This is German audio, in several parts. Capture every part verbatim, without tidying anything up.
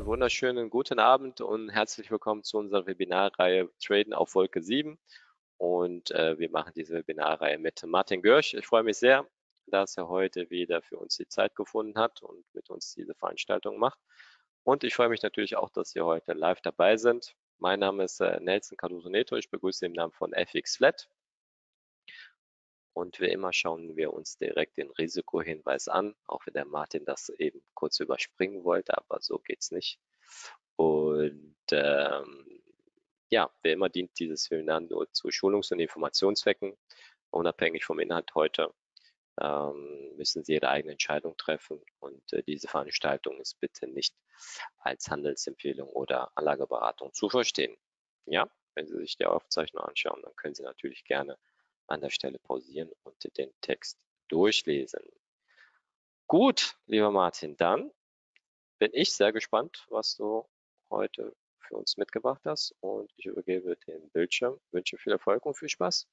einen wunderschönen guten Abend und herzlich willkommen zu unserer Webinarreihe Traden auf Wolke sieben. Und äh, wir machen diese Webinarreihe mit Martin Görsch. Ich freue mich sehr, dass er heute wieder für uns die Zeit gefunden hat und mit uns diese Veranstaltung macht. Und ich freue mich natürlich auch, dass Sie heute live dabei sind. Mein Name ist äh, Nelson Cardoso Neto. Ich begrüße Sie im Namen von F X Flat. Und wie immer schauen wir uns direkt den Risikohinweis an, auch wenn der Martin das eben kurz überspringen wollte, aber so geht es nicht. Und ähm, ja, wie immer dient dieses Webinar nur zu Schulungs- und Informationszwecken. Unabhängig vom Inhalt heute ähm, müssen Sie Ihre eigene Entscheidung treffen. Und äh, diese Veranstaltung ist bitte nicht als Handelsempfehlung oder Anlageberatung zu verstehen. Ja, wenn Sie sich die Aufzeichnung anschauen, dann können Sie natürlich gerne an der Stelle pausieren und den Text durchlesen. Gut, lieber Martin, dann bin ich sehr gespannt, was du heute für uns mitgebracht hast, und ich übergebe den Bildschirm. Wünsche viel Erfolg und viel Spaß.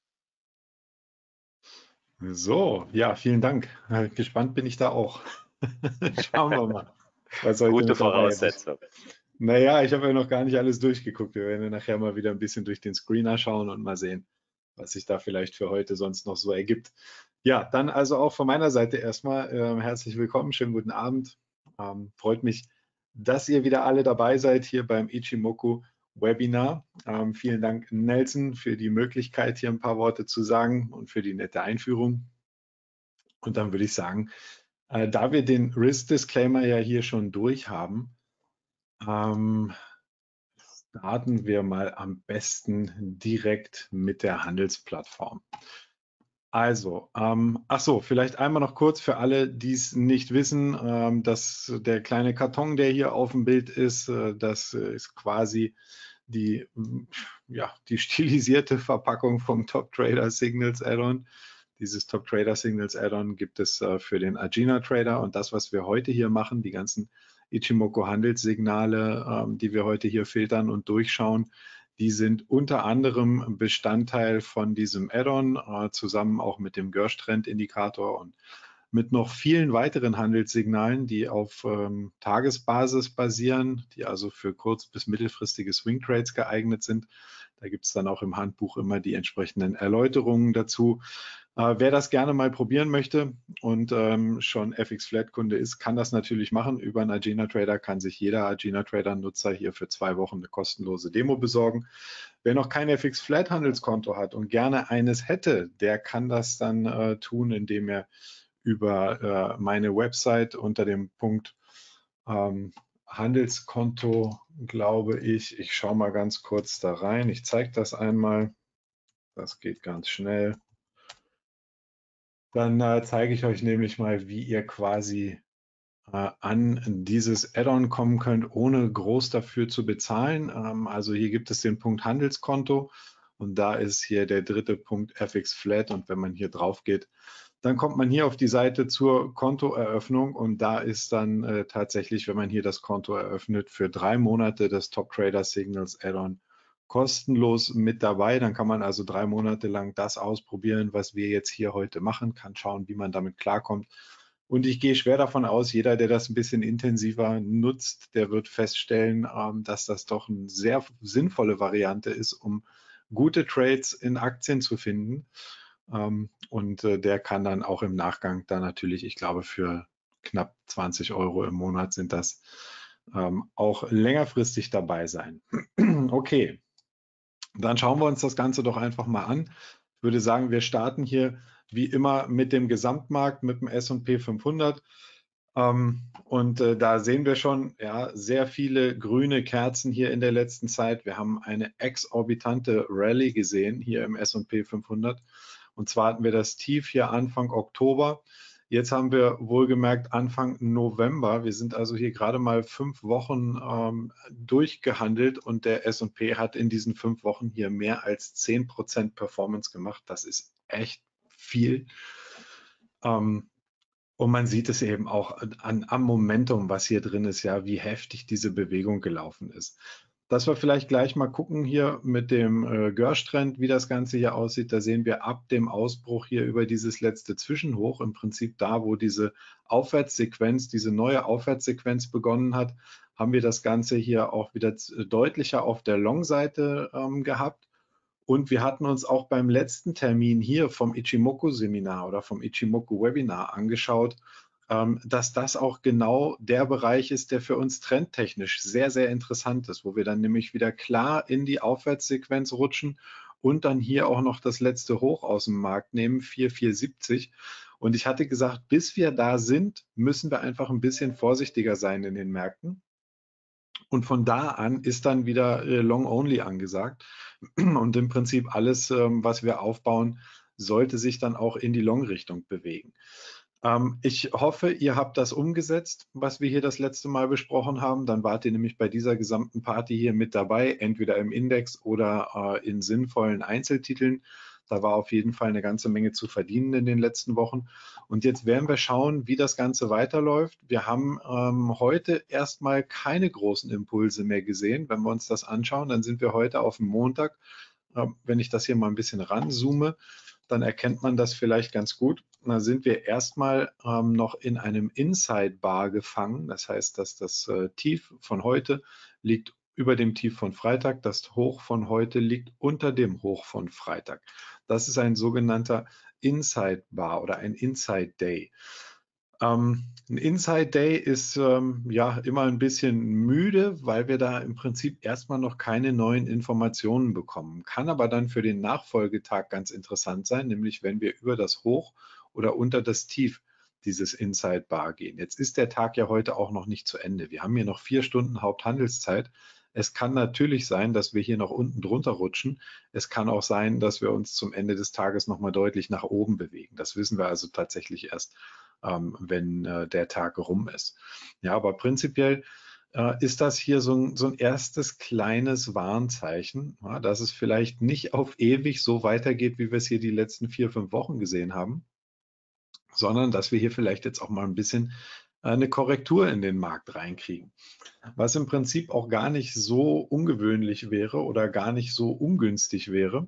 So, ja, vielen Dank. Gespannt bin ich da auch. Schauen wir mal, was heute Gute mit dabei ist. Voraussetzung. Naja, ich habe ja noch gar nicht alles durchgeguckt. Wir werden ja nachher mal wieder ein bisschen durch den Screener schauen und mal sehen, was sich da vielleicht für heute sonst noch so ergibt. Ja, dann also auch von meiner Seite erstmal äh, herzlich willkommen, schönen guten Abend. Ähm, freut mich, dass ihr wieder alle dabei seid hier beim Ichimoku Webinar. Ähm, vielen Dank, Nelson, für die Möglichkeit, hier ein paar Worte zu sagen und für die nette Einführung. Und dann würde ich sagen, äh, da wir den Risk-Disclaimer ja hier schon durch haben, ähm, starten wir mal am besten direkt mit der Handelsplattform. Also, ähm, ach so, vielleicht einmal noch kurz für alle, die es nicht wissen, ähm, dass der kleine Karton, der hier auf dem Bild ist, äh, das äh, ist quasi die, ja, die stilisierte Verpackung vom Top Trader Signals Add-on. Dieses Top Trader Signals Add-on gibt es äh, für den Agena Trader, und das, was wir heute hier machen, die ganzen Ichimoku Handelssignale, ähm, die wir heute hier filtern und durchschauen, die sind unter anderem Bestandteil von diesem Add-on, äh, zusammen auch mit dem Gersh-Trend-Indikator und mit noch vielen weiteren Handelssignalen, die auf ähm, Tagesbasis basieren, die also für kurz- bis mittelfristige Swing Trades geeignet sind. Da gibt es dann auch im Handbuch immer die entsprechenden Erläuterungen dazu. Äh, wer das gerne mal probieren möchte und ähm, schon F X Flat Kunde ist, kann das natürlich machen. Über einen Agena Trader kann sich jeder Agena Trader Nutzer hier für zwei Wochen eine kostenlose Demo besorgen. Wer noch kein F X Flat Handelskonto hat und gerne eines hätte, der kann das dann äh, tun, indem er über äh, meine Website unter dem Punkt ähm, Handelskonto, glaube ich, ich schaue mal ganz kurz da rein. Ich zeige das einmal. Das geht ganz schnell. Dann äh, zeige ich euch nämlich mal, wie ihr quasi äh, an dieses Add-on kommen könnt, ohne groß dafür zu bezahlen. Ähm, also hier gibt es den Punkt Handelskonto und da ist hier der dritte Punkt F X Flat, und wenn man hier drauf geht, dann kommt man hier auf die Seite zur Kontoeröffnung, und da ist dann äh, tatsächlich, wenn man hier das Konto eröffnet, für drei Monate das Top Trader Signals Add-on kostenlos mit dabei. Dann kann man also drei Monate lang das ausprobieren, was wir jetzt hier heute machen, kann schauen, wie man damit klarkommt. Und ich gehe schwer davon aus, jeder, der das ein bisschen intensiver nutzt, der wird feststellen, ähm, dass das doch eine sehr sinnvolle Variante ist, um gute Trades in Aktien zu finden. Ähm, und äh, der kann dann auch im Nachgang dann natürlich, ich glaube, für knapp zwanzig Euro im Monat sind das, ähm, auch längerfristig dabei sein. Okay, dann schauen wir uns das Ganze doch einfach mal an. Ich würde sagen, wir starten hier wie immer mit dem Gesamtmarkt, mit dem S und P fünfhundert. Ähm, und äh, da sehen wir schon, ja, sehr viele grüne Kerzen hier in der letzten Zeit. Wir haben eine exorbitante Rallye gesehen hier im S und P fünfhundert. Und zwar hatten wir das Tief hier Anfang Oktober. Jetzt haben wir wohlgemerkt Anfang November. Wir sind also hier gerade mal fünf Wochen ähm, durchgehandelt, und der S und P hat in diesen fünf Wochen hier mehr als zehn Prozent Performance gemacht. Das ist echt viel. Ähm, und man sieht es eben auch an, am Momentum, was hier drin ist, ja, wie heftig diese Bewegung gelaufen ist. Dass wir vielleicht gleich mal gucken hier mit dem äh, Gersh-Trend, wie das Ganze hier aussieht. Da sehen wir ab dem Ausbruch hier über dieses letzte Zwischenhoch, im Prinzip da, wo diese Aufwärtssequenz, diese neue Aufwärtssequenz begonnen hat, haben wir das Ganze hier auch wieder deutlicher auf der Long-Seite ähm, gehabt. Und wir hatten uns auch beim letzten Termin hier vom Ichimoku-Seminar oder vom Ichimoku-Webinar angeschaut, ähm, dass das auch genau der Bereich ist, der für uns trendtechnisch sehr, sehr interessant ist, wo wir dann nämlich wieder klar in die Aufwärtssequenz rutschen und dann hier auch noch das letzte Hoch aus dem Markt nehmen, vier Komma vierhundertsiebzig. Und ich hatte gesagt, bis wir da sind, müssen wir einfach ein bisschen vorsichtiger sein in den Märkten. Und von da an ist dann wieder äh, Long Only angesagt. Und im Prinzip alles, ähm, was wir aufbauen, sollte sich dann auch in die Long-Richtung bewegen. Ähm, ich hoffe, ihr habt das umgesetzt, was wir hier das letzte Mal besprochen haben. Dann wart ihr nämlich bei dieser gesamten Party hier mit dabei, entweder im Index oder äh, in sinnvollen Einzeltiteln. Da war auf jeden Fall eine ganze Menge zu verdienen in den letzten Wochen. Und jetzt werden wir schauen, wie das Ganze weiterläuft. Wir haben ähm, heute erstmal keine großen Impulse mehr gesehen. Wenn wir uns das anschauen, dann sind wir heute auf dem Montag. Äh, wenn ich das hier mal ein bisschen ranzoome, dann erkennt man das vielleicht ganz gut. Da sind wir erstmal ähm, noch in einem Inside Bar gefangen. Das heißt, dass das äh, Tief von heute liegt über dem Tief von Freitag. Das Hoch von heute liegt unter dem Hoch von Freitag. Das ist ein sogenannter Inside Bar oder ein Inside Day. Ähm, ein Inside Day ist ähm, ja immer ein bisschen müde, weil wir da im Prinzip erstmal noch keine neuen Informationen bekommen. Kann aber dann für den Nachfolgetag ganz interessant sein, nämlich wenn wir über das Hoch oder unter das Tief dieses Inside Bar gehen. Jetzt ist der Tag ja heute auch noch nicht zu Ende. Wir haben hier noch vier Stunden Haupthandelszeit. Es kann natürlich sein, dass wir hier noch unten drunter rutschen. Es kann auch sein, dass wir uns zum Ende des Tages nochmal deutlich nach oben bewegen. Das wissen wir also tatsächlich erst, ähm, wenn äh, der Tag rum ist. Ja, aber prinzipiell äh, ist das hier so ein, so ein erstes kleines Warnzeichen, ja, dass es vielleicht nicht auf ewig so weitergeht, wie wir es hier die letzten vier, fünf Wochen gesehen haben, sondern dass wir hier vielleicht jetzt auch mal ein bisschen äh, eine Korrektur in den Markt reinkriegen. Was im Prinzip auch gar nicht so ungewöhnlich wäre oder gar nicht so ungünstig wäre.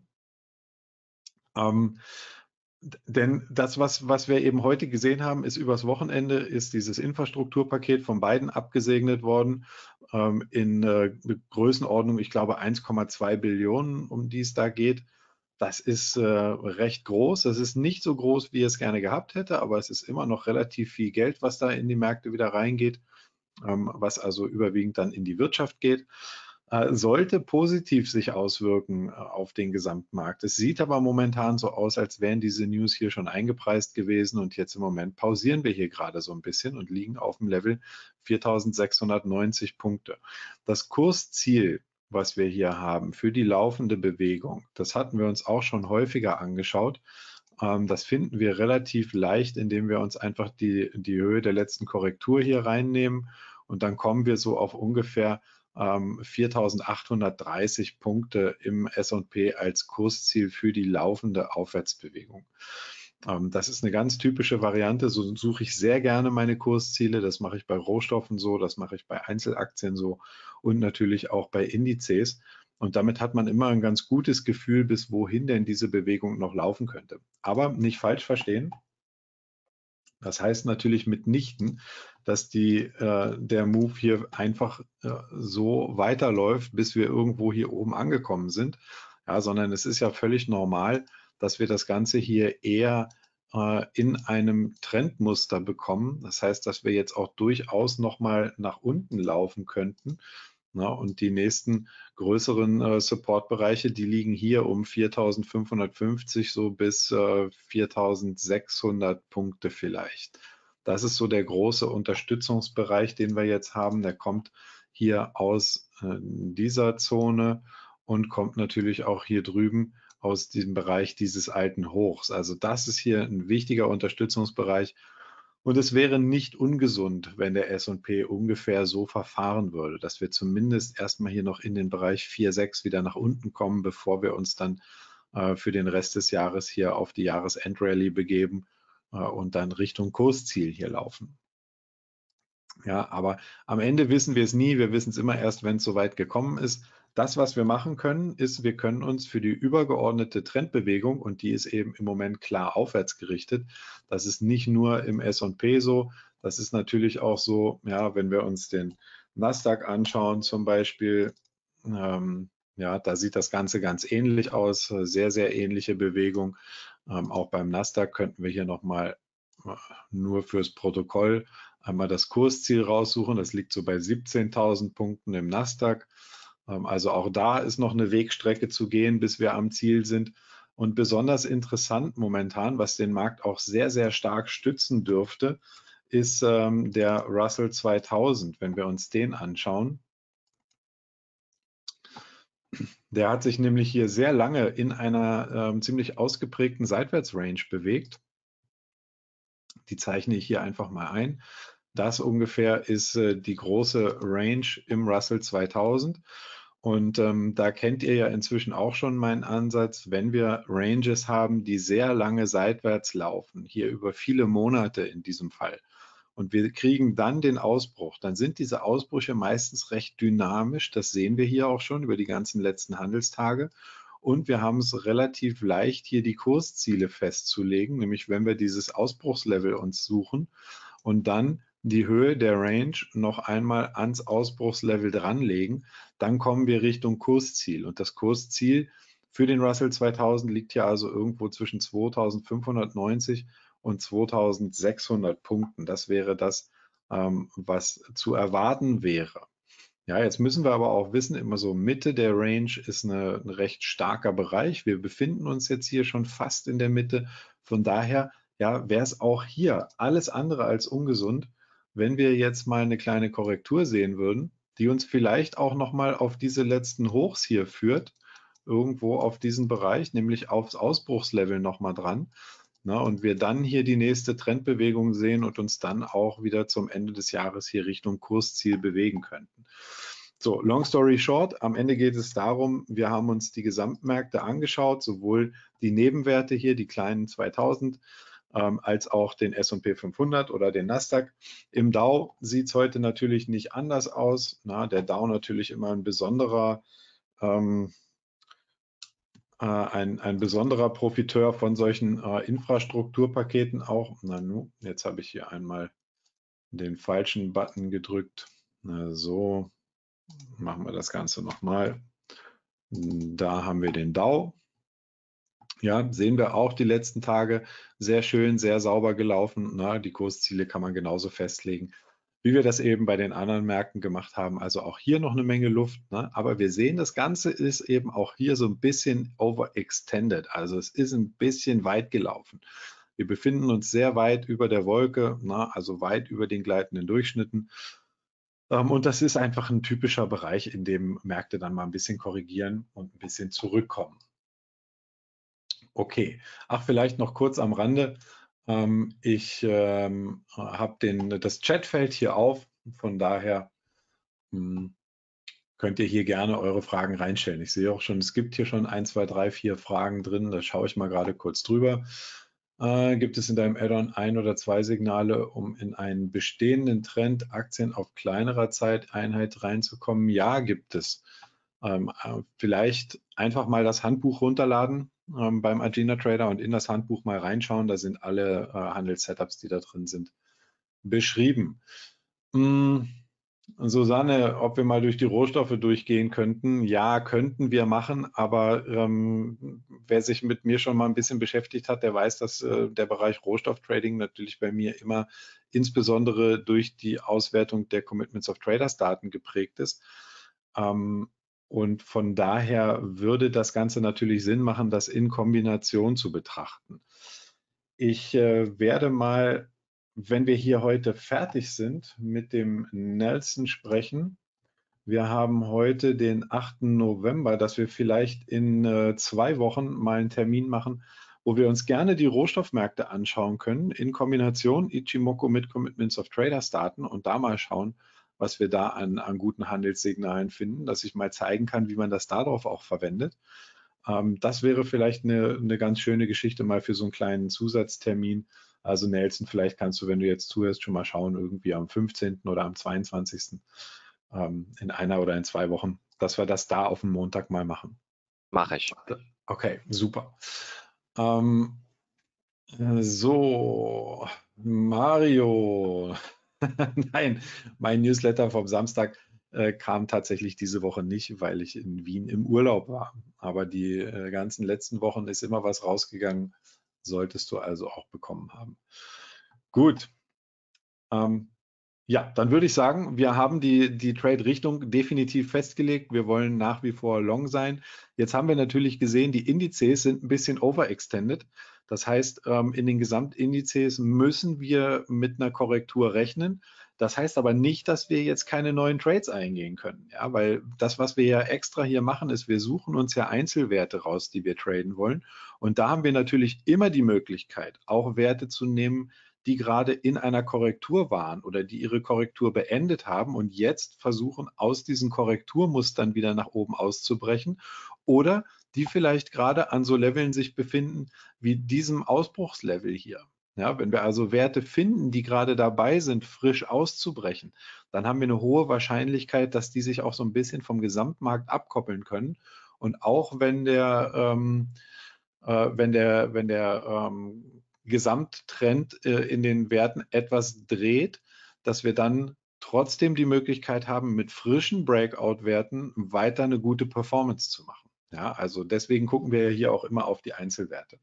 Ähm, Denn das, was, was wir eben heute gesehen haben, ist übers Wochenende, ist dieses Infrastrukturpaket von Biden abgesegnet worden ähm, in äh, Größenordnung, ich glaube, eins Komma zwei Billionen, um die es da geht. Das ist äh, recht groß. Das ist nicht so groß, wie es gerne gehabt hätte, aber es ist immer noch relativ viel Geld, was da in die Märkte wieder reingeht, ähm, was also überwiegend dann in die Wirtschaft geht. Äh, sollte positiv sich auswirken äh, auf den Gesamtmarkt. Es sieht aber momentan so aus, als wären diese News hier schon eingepreist gewesen und jetzt im Moment pausieren wir hier gerade so ein bisschen und liegen auf dem Level viertausendsechshundertneunzig Punkte. Das Kursziel, was wir hier haben für die laufende Bewegung, das hatten wir uns auch schon häufiger angeschaut. Ähm, das finden wir relativ leicht, indem wir uns einfach die, die Höhe der letzten Korrektur hier reinnehmen und dann kommen wir so auf ungefähr viertausendachthundertdreißig Punkte im S und P als Kursziel für die laufende Aufwärtsbewegung. Das ist eine ganz typische Variante. So suche ich sehr gerne meine Kursziele. Das mache ich bei Rohstoffen so, das mache ich bei Einzelaktien so und natürlich auch bei Indizes. Und damit hat man immer ein ganz gutes Gefühl, bis wohin denn diese Bewegung noch laufen könnte. Aber nicht falsch verstehen. Das heißt natürlich mitnichten, dass die, äh, der Move hier einfach äh, so weiterläuft, bis wir irgendwo hier oben angekommen sind, ja, sondern es ist ja völlig normal, dass wir das Ganze hier eher äh, in einem Trendmuster bekommen. Das heißt, dass wir jetzt auch durchaus nochmal nach unten laufen könnten. Na, und die nächsten größeren äh, Support-Bereiche, die liegen hier um viertausendfünfhundertfünfzig so bis äh, viertausendsechshundert Punkte vielleicht. Das ist so der große Unterstützungsbereich, den wir jetzt haben. Der kommt hier aus äh, dieser Zone und kommt natürlich auch hier drüben aus diesem Bereich dieses alten Hochs. Also das ist hier ein wichtiger Unterstützungsbereich. Und es wäre nicht ungesund, wenn der S und P ungefähr so verfahren würde, dass wir zumindest erstmal hier noch in den Bereich vier Komma sechs wieder nach unten kommen, bevor wir uns dann äh, für den Rest des Jahres hier auf die Jahresendrallye begeben äh, und dann Richtung Kursziel hier laufen. Ja, aber am Ende wissen wir es nie. Wir wissen es immer erst, wenn es soweit gekommen ist. Das, was wir machen können, ist, wir können uns für die übergeordnete Trendbewegung, und die ist eben im Moment klar aufwärts gerichtet, das ist nicht nur im S und P so, das ist natürlich auch so, ja, wenn wir uns den Nasdaq anschauen zum Beispiel, ähm, ja, da sieht das Ganze ganz ähnlich aus, sehr, sehr ähnliche Bewegung. Ähm, auch beim Nasdaq könnten wir hier nochmal nur fürs Protokoll einmal das Kursziel raussuchen. Das liegt so bei siebzehntausend Punkten im Nasdaq. Ähm, also auch da ist noch eine Wegstrecke zu gehen, bis wir am Ziel sind. Und besonders interessant momentan, was den Markt auch sehr, sehr stark stützen dürfte, ist ähm, der Russell zweitausend. Wenn wir uns den anschauen, der hat sich nämlich hier sehr lange in einer ähm, ziemlich ausgeprägten Seitwärtsrange bewegt. Die zeichne ich hier einfach mal ein. Das ungefähr ist äh, die große Range im Russell zweitausend. Und ähm, da kennt ihr ja inzwischen auch schon meinen Ansatz, wenn wir Ranges haben, die sehr lange seitwärts laufen, hier über viele Monate in diesem Fall, und wir kriegen dann den Ausbruch, dann sind diese Ausbrüche meistens recht dynamisch. Das sehen wir hier auch schon über die ganzen letzten Handelstage. Und wir haben es relativ leicht, hier die Kursziele festzulegen, nämlich wenn wir dieses Ausbruchslevel uns suchen und dann die Höhe der Range noch einmal ans Ausbruchslevel dranlegen, dann kommen wir Richtung Kursziel. Und das Kursziel für den Russell zweitausend liegt ja also irgendwo zwischen zweitausendfünfhundertneunzig und zweitausendsechshundert Punkten. Das wäre das, ähm, was zu erwarten wäre. Ja, jetzt müssen wir aber auch wissen, immer so Mitte der Range ist eine, ein recht starker Bereich. Wir befinden uns jetzt hier schon fast in der Mitte. Von daher, ja, wäre es auch hier alles andere als ungesund, wenn wir jetzt mal eine kleine Korrektur sehen würden, die uns vielleicht auch nochmal auf diese letzten Hochs hier führt, irgendwo auf diesen Bereich, nämlich aufs Ausbruchslevel nochmal dran. Na, und wir dann hier die nächste Trendbewegung sehen und uns dann auch wieder zum Ende des Jahres hier Richtung Kursziel bewegen könnten. So, long story short, am Ende geht es darum, wir haben uns die Gesamtmärkte angeschaut, sowohl die Nebenwerte hier, die kleinen zweitausend, ähm, als auch den S und P fünfhundert oder den Nasdaq. Im Dow sieht es heute natürlich nicht anders aus. Na, der Dow natürlich immer ein besonderer ähm, äh, ein, ein besonderer Profiteur von solchen äh, Infrastrukturpaketen auch. Na nu, jetzt habe ich hier einmal den falschen Button gedrückt. Na, so machen wir das Ganze nochmal. Da haben wir den Dow. Ja, sehen wir auch die letzten Tage sehr schön, sehr sauber gelaufen. Na, die Kursziele kann man genauso festlegen, wie wir das eben bei den anderen Märkten gemacht haben. Also auch hier noch eine Menge Luft. Ne? Aber wir sehen, das Ganze ist eben auch hier so ein bisschen overextended. Also es ist ein bisschen weit gelaufen. Wir befinden uns sehr weit über der Wolke, na, also weit über den gleitenden Durchschnitten. Ähm, und das ist einfach ein typischer Bereich, in dem Märkte dann mal ein bisschen korrigieren und ein bisschen zurückkommen. Okay, ach, vielleicht noch kurz am Rande. Ähm, ich ähm, habe das Chatfeld hier auf, von daher hm, könnt ihr hier gerne eure Fragen reinstellen. Ich sehe auch schon, es gibt hier schon ein, zwei, drei, vier Fragen drin, da schaue ich mal gerade kurz drüber. Äh, gibt es in deinem Add-on ein oder zwei Signale, um in einen bestehenden Trend Aktien auf kleinerer Zeiteinheit reinzukommen? Ja, gibt es. Ähm, äh, vielleicht einfach mal das Handbuch runterladen ähm, beim Agena Trader und in das Handbuch mal reinschauen. Da sind alle äh, Handels-Setups, die da drin sind, beschrieben. Hm, Susanne, ob wir mal durch die Rohstoffe durchgehen könnten? Ja, könnten wir machen, aber ähm, wer sich mit mir schon mal ein bisschen beschäftigt hat, der weiß, dass äh, der Bereich Rohstofftrading natürlich bei mir immer insbesondere durch die Auswertung der Commitments of Traders Daten geprägt ist. Ähm, und von daher würde das Ganze natürlich Sinn machen, das in Kombination zu betrachten. Ich äh, werde mal, wenn wir hier heute fertig sind, mit dem Nelson sprechen. Wir haben heute den achten November, dass wir vielleicht in äh, zwei Wochen mal einen Termin machen, wo wir uns gerne die Rohstoffmärkte anschauen können, in Kombination Ichimoku mit Commitments of Traders Daten und da mal schauen, was wir da an, an guten Handelssignalen finden, dass ich mal zeigen kann, wie man das darauf auch verwendet. Ähm, das wäre vielleicht eine, eine ganz schöne Geschichte mal für so einen kleinen Zusatztermin. Also Nelson, vielleicht kannst du, wenn du jetzt zuhörst, schon mal schauen, irgendwie am fünfzehnten oder am zweiundzwanzigsten Ähm, in einer oder in zwei Wochen, dass wir das da auf dem Montag mal machen. Mache ich. Okay, super. Ähm, so, Mario. Nein, mein Newsletter vom Samstag äh, kam tatsächlich diese Woche nicht, weil ich in Wien im Urlaub war. Aber die äh, ganzen letzten Wochen ist immer was rausgegangen, solltest du also auch bekommen haben. Gut. Ähm, ja, dann würde ich sagen, wir haben die, die Trade-Richtung definitiv festgelegt. Wir wollen nach wie vor long sein. Jetzt haben wir natürlich gesehen, die Indizes sind ein bisschen overextended. Das heißt, ähm, in den Gesamtindizes müssen wir mit einer Korrektur rechnen. Das heißt aber nicht, dass wir jetzt keine neuen Trades eingehen können. Ja, weil das, was wir ja extra hier machen, ist, wir suchen uns ja Einzelwerte raus, die wir traden wollen. Und da haben wir natürlich immer die Möglichkeit, auch Werte zu nehmen, die gerade in einer Korrektur waren oder die ihre Korrektur beendet haben und jetzt versuchen, aus diesen Korrekturmustern wieder nach oben auszubrechen oder die vielleicht gerade an so Leveln sich befinden wie diesem Ausbruchslevel hier. Ja, wenn wir also Werte finden, die gerade dabei sind, frisch auszubrechen, dann haben wir eine hohe Wahrscheinlichkeit, dass die sich auch so ein bisschen vom Gesamtmarkt abkoppeln können. Und auch wenn der, ähm, äh, wenn der, wenn der ähm, Gesamttrend äh, in den Werten etwas dreht, dass wir dann trotzdem die Möglichkeit haben, mit frischen Breakout-Werten weiter eine gute Performance zu machen. Ja, also deswegen gucken wir hier auch immer auf die Einzelwerte.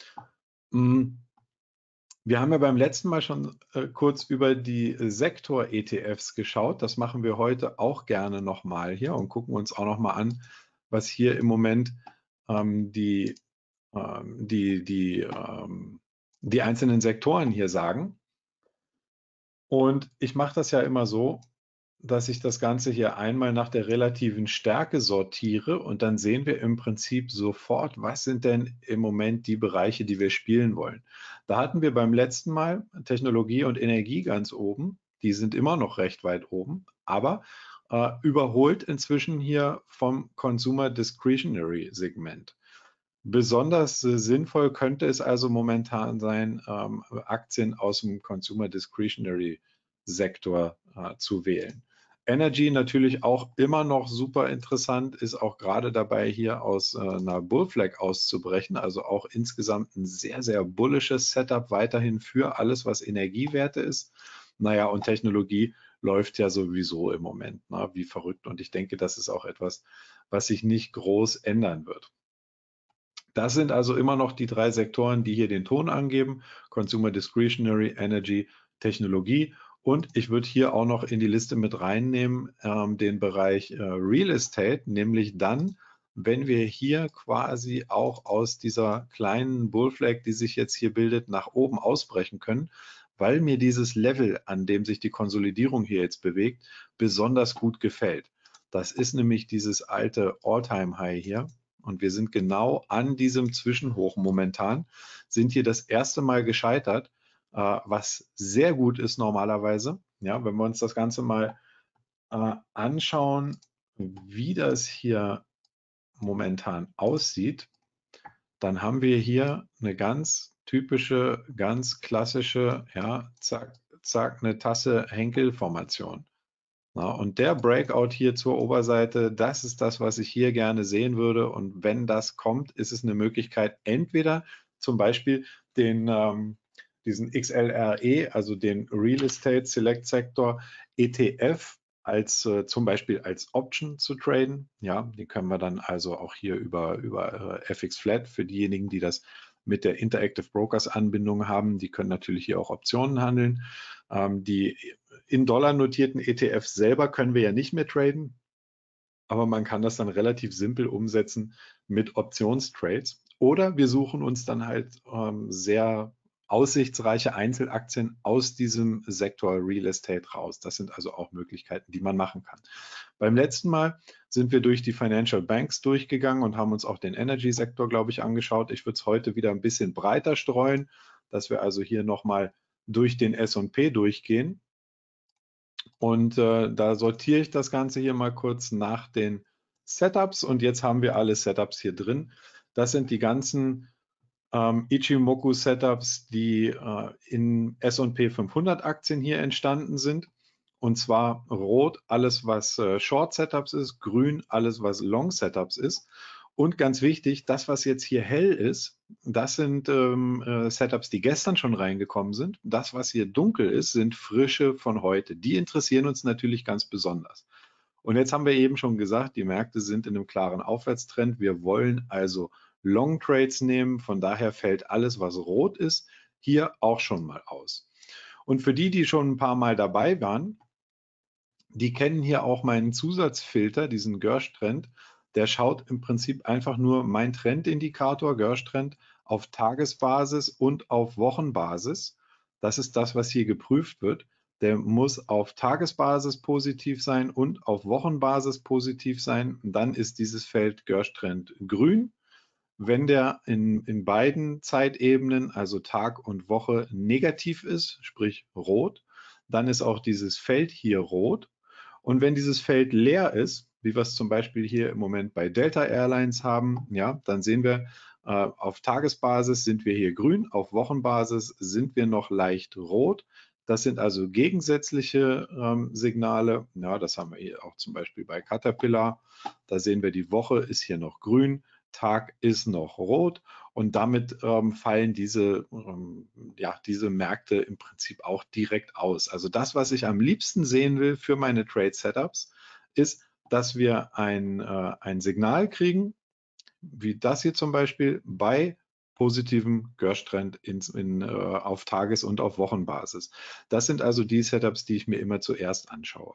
Wir haben ja beim letzten Mal schon äh, kurz über die Sektor-E T Fs geschaut. Das machen wir heute auch gerne nochmal hier und gucken uns auch nochmal an, was hier im Moment ähm, die, ähm, die, die, ähm, die einzelnen Sektoren hier sagen. Und ich mache das ja immer so, dass ich das Ganze hier einmal nach der relativen Stärke sortiere und dann sehen wir im Prinzip sofort, was sind denn im Moment die Bereiche, die wir spielen wollen. Da hatten wir beim letzten Mal Technologie und Energie ganz oben. Die sind immer noch recht weit oben, aber äh, überholt inzwischen hier vom Consumer Discretionary Segment. Besonders äh, sinnvoll könnte es also momentan sein, ähm, Aktien aus dem Consumer Discretionary Sektor äh, zu wählen. Energy natürlich auch immer noch super interessant, ist auch gerade dabei, hier aus äh, einer Bullflag auszubrechen. Also auch insgesamt ein sehr, sehr bullisches Setup weiterhin für alles, was Energiewerte ist. Naja, und Technologie läuft ja sowieso im Moment, ne, wie verrückt. Und ich denke, das ist auch etwas, was sich nicht groß ändern wird. Das sind also immer noch die drei Sektoren, die hier den Ton angeben. Consumer Discretionary, Energy, Technologie. Und ich würde hier auch noch in die Liste mit reinnehmen ähm, den Bereich äh, Real Estate, nämlich dann, wenn wir hier quasi auch aus dieser kleinen Bullflag, die sich jetzt hier bildet, nach oben ausbrechen können, weil mir dieses Level, an dem sich die Konsolidierung hier jetzt bewegt, besonders gut gefällt. Das ist nämlich dieses alte All-Time-High hier. Und wir sind genau an diesem Zwischenhoch momentan, sind hier das erste Mal gescheitert, äh, was sehr gut ist normalerweise. Ja, wenn wir uns das Ganze mal äh, anschauen, wie das hier momentan aussieht, dann haben wir hier eine ganz typische, ganz klassische, ja, zack, zack, eine Tasse Henkel-Formation. Ja, und der Breakout hier zur Oberseite, das ist das, was ich hier gerne sehen würde. Und wenn das kommt, ist es eine Möglichkeit, entweder zum Beispiel den, ähm, diesen X L R E, also den Real Estate Select Sector E T F, als äh, zum Beispiel als Option zu traden. Ja, die können wir dann also auch hier über, über äh, F X Flat für diejenigen, die das mit der Interactive Brokers Anbindung haben, die können natürlich hier auch Optionen handeln. Ähm, die in Dollar notierten E T Fs selber können wir ja nicht mehr traden, aber man kann das dann relativ simpel umsetzen mit Optionstrades. Oder wir suchen uns dann halt ähm, sehr aussichtsreiche Einzelaktien aus diesem Sektor Real Estate raus. Das sind also auch Möglichkeiten, die man machen kann. Beim letzten Mal sind wir durch die Financial Banks durchgegangen und haben uns auch den Energy-Sektor, glaube ich, angeschaut. Ich würde es heute wieder ein bisschen breiter streuen, dass wir also hier nochmal durch den S und P durchgehen. Und äh, da sortiere ich das Ganze hier mal kurz nach den Setups. Und jetzt haben wir alle Setups hier drin. Das sind die ganzen ähm, Ichimoku Setups, die äh, in S und P fünfhundert Aktien hier entstanden sind. Und zwar rot alles, was äh, Short Setups ist, grün alles, was Long Setups ist. Und ganz wichtig, das, was jetzt hier hell ist, das sind ähm, äh, Setups, die gestern schon reingekommen sind. Das, was hier dunkel ist, sind frische von heute. Die interessieren uns natürlich ganz besonders. Und jetzt haben wir eben schon gesagt, die Märkte sind in einem klaren Aufwärtstrend. Wir wollen also Long Trades nehmen. Von daher fällt alles, was rot ist, hier auch schon mal aus. Und für die, die schon ein paar Mal dabei waren, die kennen hier auch meinen Zusatzfilter, diesen Gersh-Trend. Der schaut im Prinzip einfach nur mein Trendindikator, Gersh-Trend, auf Tagesbasis und auf Wochenbasis. Das ist das, was hier geprüft wird. Der muss auf Tagesbasis positiv sein und auf Wochenbasis positiv sein. Dann ist dieses Feld Gersh-Trend grün. Wenn der in, in beiden Zeitebenen, also Tag und Woche, negativ ist, sprich rot, dann ist auch dieses Feld hier rot. Und wenn dieses Feld leer ist, wie wir es zum Beispiel hier im Moment bei Delta Airlines haben, ja, dann sehen wir, äh, auf Tagesbasis sind wir hier grün, auf Wochenbasis sind wir noch leicht rot. Das sind also gegensätzliche ähm, Signale. Ja, das haben wir hier auch zum Beispiel bei Caterpillar. Da sehen wir, die Woche ist hier noch grün, Tag ist noch rot und damit ähm, fallen diese, ähm, ja, diese Märkte im Prinzip auch direkt aus. Also das, was ich am liebsten sehen will für meine Trade-Setups, ist, dass wir ein, äh, ein Signal kriegen, wie das hier zum Beispiel bei positivem Gersh-Trend in, in, äh, auf Tages- und auf Wochenbasis. Das sind also die Setups, die ich mir immer zuerst anschaue.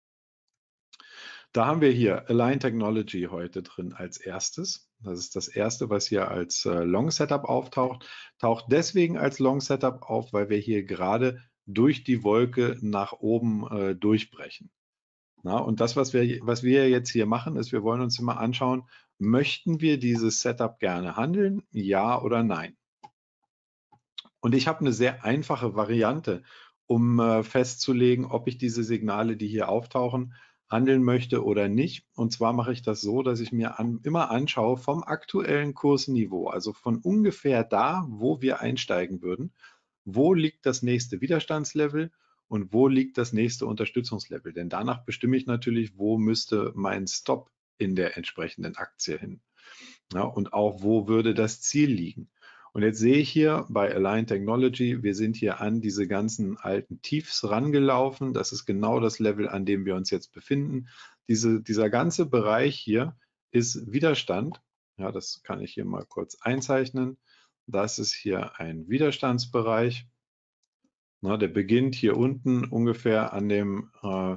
Da haben wir hier Align Technology heute drin als erstes. Das ist das erste, was hier als äh, Long Setup auftaucht. Taucht deswegen als Long Setup auf, weil wir hier gerade durch die Wolke nach oben äh, durchbrechen. Na, und das, was wir, was wir jetzt hier machen, ist, wir wollen uns immer anschauen, möchten wir dieses Setup gerne handeln? Ja oder nein? Und ich habe eine sehr einfache Variante, um äh, festzulegen, ob ich diese Signale, die hier auftauchen, handeln möchte oder nicht. Und zwar mache ich das so, dass ich mir an, immer anschaue vom aktuellen Kursniveau, also von ungefähr da, wo wir einsteigen würden, wo liegt das nächste Widerstandslevel und wo liegt das nächste Unterstützungslevel. Denn danach bestimme ich natürlich, wo müsste mein Stop in der entsprechenden Aktie hin. Ja, und auch, wo würde das Ziel liegen. Und jetzt sehe ich hier bei Align Technology, wir sind hier an diese ganzen alten Tiefs rangelaufen. Das ist genau das Level, an dem wir uns jetzt befinden. Diese, dieser ganze Bereich hier ist Widerstand. Ja, das kann ich hier mal kurz einzeichnen. Das ist hier ein Widerstandsbereich. Na, der beginnt hier unten ungefähr an dem, äh,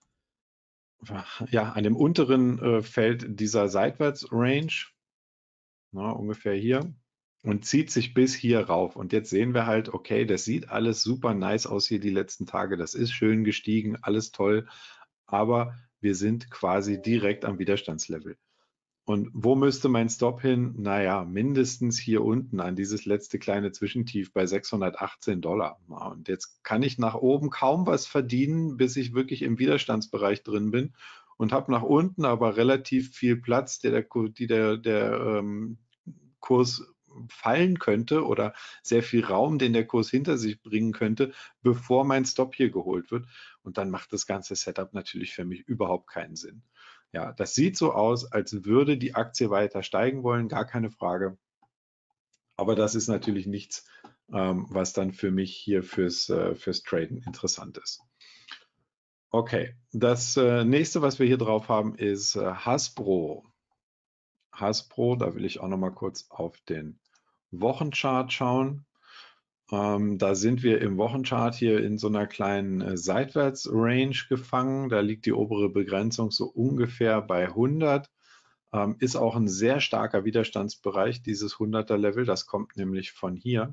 ja, an dem unteren äh, Feld dieser Seitwärts-Range. Na, ungefähr hier und zieht sich bis hier rauf. Und jetzt sehen wir halt, okay, das sieht alles super nice aus hier die letzten Tage. Das ist schön gestiegen, alles toll, aber wir sind quasi direkt am Widerstandslevel. Und wo müsste mein Stop hin? Naja, mindestens hier unten an dieses letzte kleine Zwischentief bei sechshundertachtzehn Dollar. Und jetzt kann ich nach oben kaum was verdienen, bis ich wirklich im Widerstandsbereich drin bin und habe nach unten aber relativ viel Platz, der, der, die der, der ähm, Kurs fallen könnte oder sehr viel Raum, den der Kurs hinter sich bringen könnte, bevor mein Stop hier geholt wird. Und dann macht das ganze Setup natürlich für mich überhaupt keinen Sinn. Ja, das sieht so aus, als würde die Aktie weiter steigen wollen, gar keine Frage. Aber das ist natürlich nichts, ähm, was dann für mich hier fürs, äh, fürs Traden interessant ist. Okay, das äh, nächste, was wir hier drauf haben, ist äh, Hasbro. Hasbro, da will ich auch noch mal kurz auf den Wochenchart schauen. Ähm, da sind wir im Wochenchart hier in so einer kleinen äh, Seitwärts-Range gefangen. Da liegt die obere Begrenzung so ungefähr bei hundert. Ähm, ist auch ein sehr starker Widerstandsbereich, dieses hunderter-Level. Das kommt nämlich von hier.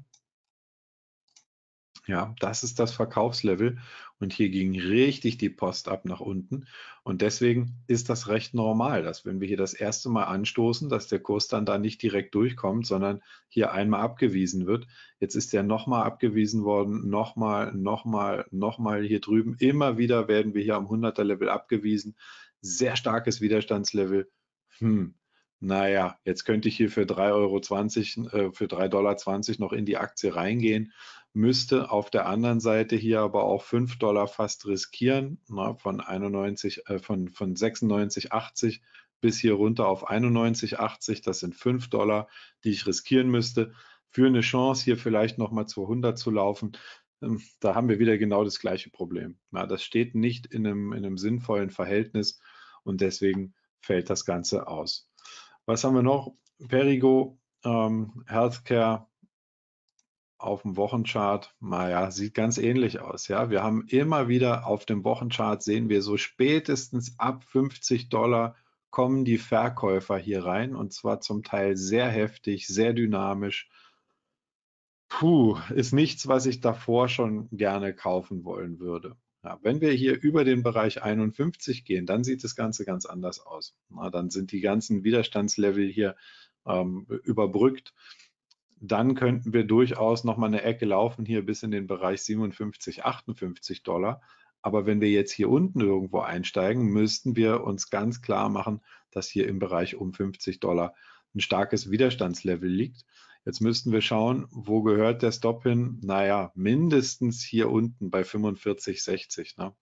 Ja, das ist das Verkaufslevel und hier ging richtig die Post ab nach unten und deswegen ist das recht normal, dass wenn wir hier das erste Mal anstoßen, dass der Kurs dann da nicht direkt durchkommt, sondern hier einmal abgewiesen wird. Jetzt ist der nochmal abgewiesen worden, nochmal, nochmal, nochmal hier drüben. Immer wieder werden wir hier am hunderter-Level abgewiesen. Sehr starkes Widerstandslevel. Hm. Naja, jetzt könnte ich hier für drei Euro zwanzig, äh, für drei Dollar zwanzig noch in die Aktie reingehen, müsste auf der anderen Seite hier aber auch fünf Dollar fast riskieren, na, von einundneunzig, äh, von, von sechsundneunzig achtzig bis hier runter auf einundneunzig achtzig. Das sind fünf Dollar, die ich riskieren müsste, für eine Chance hier vielleicht nochmal zu hundert zu laufen. da haben wir wieder genau das gleiche Problem. Ja, das steht nicht in einem, in einem sinnvollen Verhältnis und deswegen fällt das Ganze aus. Was haben wir noch? Perrigo, ähm, Healthcare auf dem Wochenchart, naja, sieht ganz ähnlich aus. Ja, wir haben immer wieder auf dem Wochenchart sehen wir so spätestens ab fünfzig Dollar kommen die Verkäufer hier rein und zwar zum Teil sehr heftig, sehr dynamisch. Puh, ist nichts, was ich davor schon gerne kaufen wollen würde. Ja, wenn wir hier über den Bereich einundfünfzig gehen, dann sieht das Ganze ganz anders aus. Na, dann sind die ganzen Widerstandslevel hier ähm, überbrückt. Dann könnten wir durchaus noch mal eine Ecke laufen hier bis in den Bereich siebenundfünfzig, achtundfünfzig Dollar. Aber wenn wir jetzt hier unten irgendwo einsteigen, müssten wir uns ganz klar machen, dass hier im Bereich um fünfzig Dollar ein starkes Widerstandslevel liegt. Jetzt müssten wir schauen, wo gehört der Stop hin? Naja, mindestens hier unten bei fünfundvierzig, sechzig. Ne?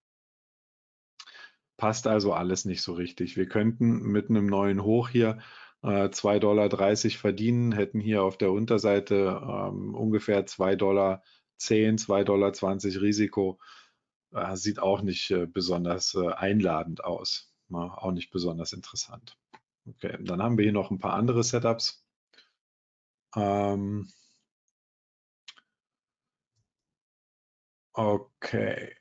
Passt also alles nicht so richtig. Wir könnten mit einem neuen Hoch hier äh, zwei Dollar dreißig verdienen, hätten hier auf der Unterseite ähm, ungefähr zwei Dollar zehn, zwei Dollar zwanzig Risiko. Äh, sieht auch nicht äh, besonders äh, einladend aus. Na, auch nicht besonders interessant. Okay, dann haben wir hier noch ein paar andere Setups. Ähm, okay.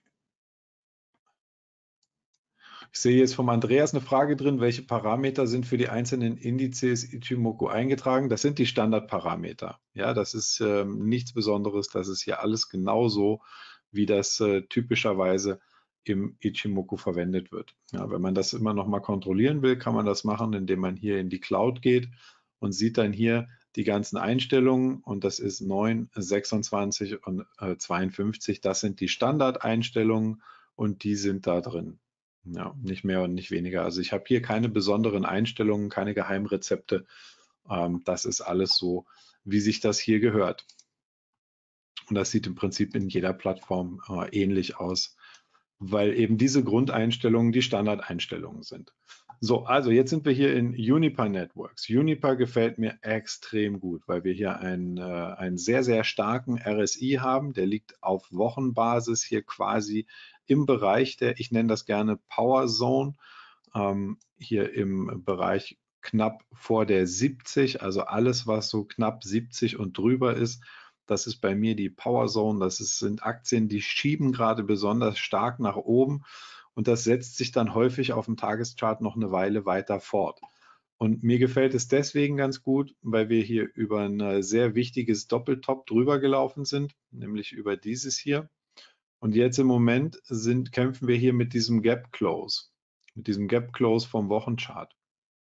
Ich sehe jetzt vom Andreas eine Frage drin, welche Parameter sind für die einzelnen Indizes Ichimoku eingetragen? Das sind die Standardparameter. Ja, das ist ähm, nichts Besonderes. Das ist hier alles genauso, wie das äh, typischerweise im Ichimoku verwendet wird. Ja, wenn man das immer noch mal kontrollieren will, kann man das machen, indem man hier in die Cloud geht und sieht dann hier die ganzen Einstellungen und das ist neun, sechsundzwanzig und äh, zweiundfünfzig. Das sind die Standardeinstellungen und die sind da drin. Ja, nicht mehr und nicht weniger. Also ich habe hier keine besonderen Einstellungen, keine Geheimrezepte. Ähm, das ist alles so, wie sich das hier gehört. Und das sieht im Prinzip in jeder Plattform äh, ähnlich aus, weil eben diese Grundeinstellungen die Standardeinstellungen sind. So, also jetzt sind wir hier in Juniper Networks. Juniper gefällt mir extrem gut, weil wir hier einen, äh, einen sehr, sehr starken R S I haben. Der liegt auf Wochenbasis hier quasi im Bereich der, ich nenne das gerne Power Zone, ähm, hier im Bereich knapp vor der siebzig, also alles, was so knapp siebzig und drüber ist, das ist bei mir die Power Zone. Das ist, sind Aktien, die schieben gerade besonders stark nach oben und das setzt sich dann häufig auf dem Tageschart noch eine Weile weiter fort. Und mir gefällt es deswegen ganz gut, weil wir hier über ein sehr wichtiges Doppeltop drüber gelaufen sind, nämlich über dieses hier. Und jetzt im Moment sind, kämpfen wir hier mit diesem Gap Close, mit diesem Gap Close vom Wochenchart.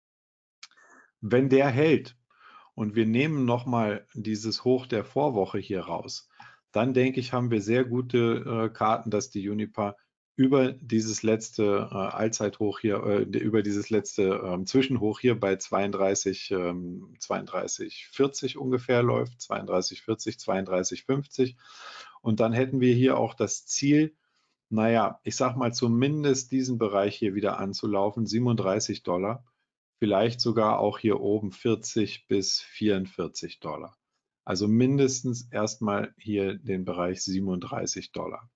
Wenn der hält und wir nehmen nochmal dieses Hoch der Vorwoche hier raus, dann denke ich, haben wir sehr gute äh, Karten, dass die Juniper über dieses letzte äh, Allzeithoch hier, äh, über dieses letzte äh, Zwischenhoch hier bei zweiunddreißig, ähm, zweiunddreißig vierzig ungefähr läuft, zweiunddreißig vierzig, zweiunddreißig fünfzig. Und dann hätten wir hier auch das Ziel, naja, ich sag mal zumindest diesen Bereich hier wieder anzulaufen, siebenunddreißig Dollar. Vielleicht sogar auch hier oben vierzig bis vierundvierzig Dollar. Also mindestens erstmal hier den Bereich siebenunddreißig Dollar.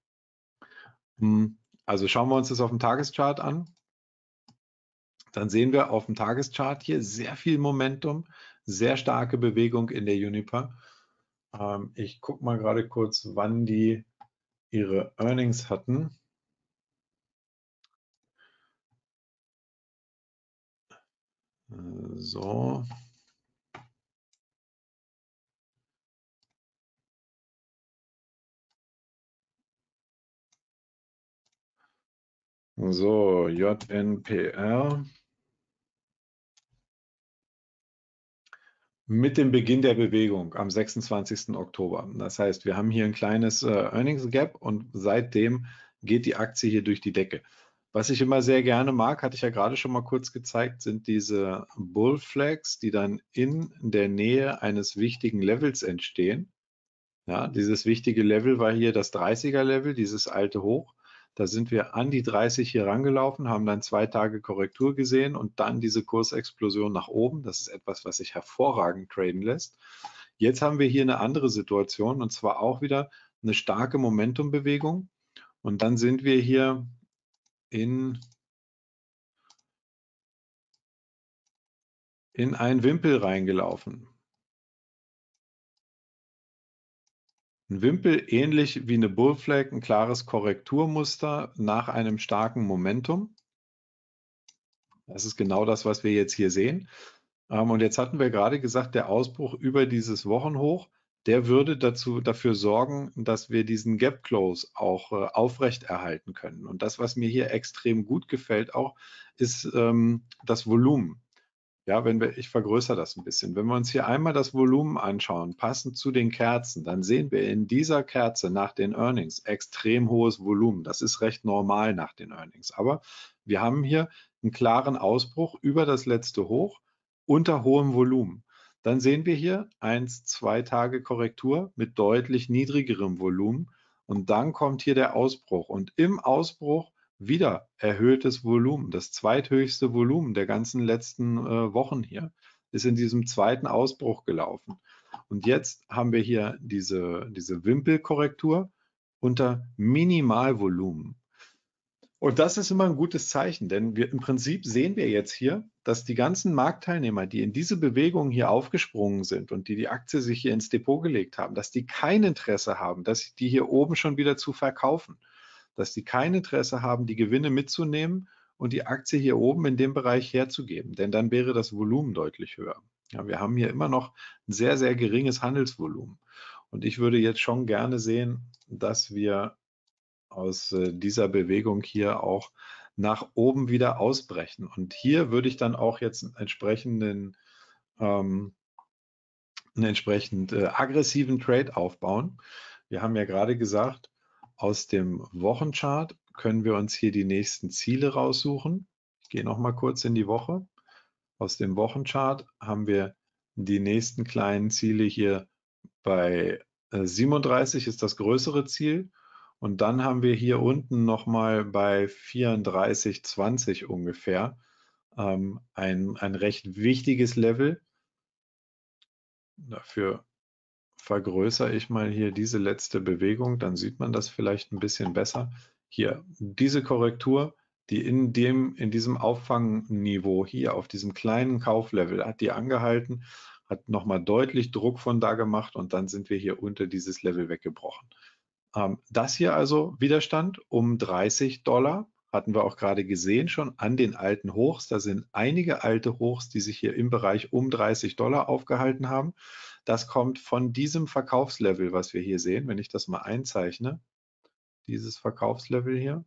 Also schauen wir uns das auf dem Tageschart an. Dann sehen wir auf dem Tageschart hier sehr viel Momentum, sehr starke Bewegung in der Juniper. Ich gucke mal gerade kurz, wann die ihre Earnings hatten. So. So, J N P R. Mit dem Beginn der Bewegung am sechsundzwanzigsten Oktober. Das heißt, wir haben hier ein kleines äh, Earnings Gap und seitdem geht die Aktie hier durch die Decke. Was ich immer sehr gerne mag, hatte ich ja gerade schon mal kurz gezeigt, sind diese Bull Flags, die dann in der Nähe eines wichtigen Levels entstehen. Ja, dieses wichtige Level war hier das dreißiger Level, dieses alte Hoch. Da sind wir an die dreißig hier rangelaufen, haben dann zwei Tage Korrektur gesehen und dann diese Kursexplosion nach oben. Das ist etwas, was sich hervorragend traden lässt. Jetzt haben wir hier eine andere Situation und zwar auch wieder eine starke Momentumbewegung und dann sind wir hier in, in einen Wimpel reingelaufen. Ein Wimpel ähnlich wie eine Bullflag, ein klares Korrekturmuster nach einem starken Momentum. Das ist genau das, was wir jetzt hier sehen. Und jetzt hatten wir gerade gesagt, der Ausbruch über dieses Wochenhoch, der würde dazu, dafür sorgen, dass wir diesen Gap Close auch äh, aufrechterhalten können. Und das, was mir hier extrem gut gefällt auch, ist ähm, das Volumen. Ja, wenn wir, ich vergrößere das ein bisschen. Wenn wir uns hier einmal das Volumen anschauen, passend zu den Kerzen, dann sehen wir in dieser Kerze nach den Earnings extrem hohes Volumen. Das ist recht normal nach den Earnings. Aber wir haben hier einen klaren Ausbruch über das letzte Hoch unter hohem Volumen. Dann sehen wir hier eins, zwei Tage Korrektur mit deutlich niedrigerem Volumen. Und dann kommt hier der Ausbruch. Und im Ausbruch wieder erhöhtes Volumen. Das zweithöchste Volumen der ganzen letzten äh, Wochen hier ist in diesem zweiten Ausbruch gelaufen. Und jetzt haben wir hier diese, diese Wimpelkorrektur unter Minimalvolumen. Und das ist immer ein gutes Zeichen, denn wir, im Prinzip sehen wir jetzt hier, dass die ganzen Marktteilnehmer, die in diese Bewegung hier aufgesprungen sind und die die Aktie sich hier ins Depot gelegt haben, dass die kein Interesse haben, dass die hier oben schon wieder zu verkaufen, dass die kein Interesse haben, die Gewinne mitzunehmen und die Aktie hier oben in dem Bereich herzugeben, denn dann wäre das Volumen deutlich höher. Ja, wir haben hier immer noch ein sehr, sehr geringes Handelsvolumen. Und ich würde jetzt schon gerne sehen, dass wir aus äh, dieser Bewegung hier auch nach oben wieder ausbrechen. Und hier würde ich dann auch jetzt einen entsprechenden, ähm, einen entsprechend äh, aggressiven Trade aufbauen. Wir haben ja gerade gesagt, aus dem Wochenchart können wir uns hier die nächsten Ziele raussuchen. Ich gehe noch mal kurz in die Woche. Aus dem Wochenchart haben wir die nächsten kleinen Ziele hier bei äh, siebenunddreißig ist das größere Ziel. Und dann haben wir hier unten nochmal bei vierunddreißig zwanzig ungefähr ähm, ein, ein recht wichtiges Level. Dafür vergrößere ich mal hier diese letzte Bewegung, dann sieht man das vielleicht ein bisschen besser. Hier, diese Korrektur, die in, dem, in diesem Auffangniveau hier auf diesem kleinen Kauflevel hat die angehalten, hat nochmal deutlich Druck von da gemacht und dann sind wir hier unter dieses Level weggebrochen. Ähm, das hier also Widerstand um dreißig Dollar, hatten wir auch gerade gesehen schon an den alten Hochs. Da sind einige alte Hochs, die sich hier im Bereich um dreißig Dollar aufgehalten haben. Das kommt von diesem Verkaufslevel, was wir hier sehen. Wenn ich das mal einzeichne, dieses Verkaufslevel hier.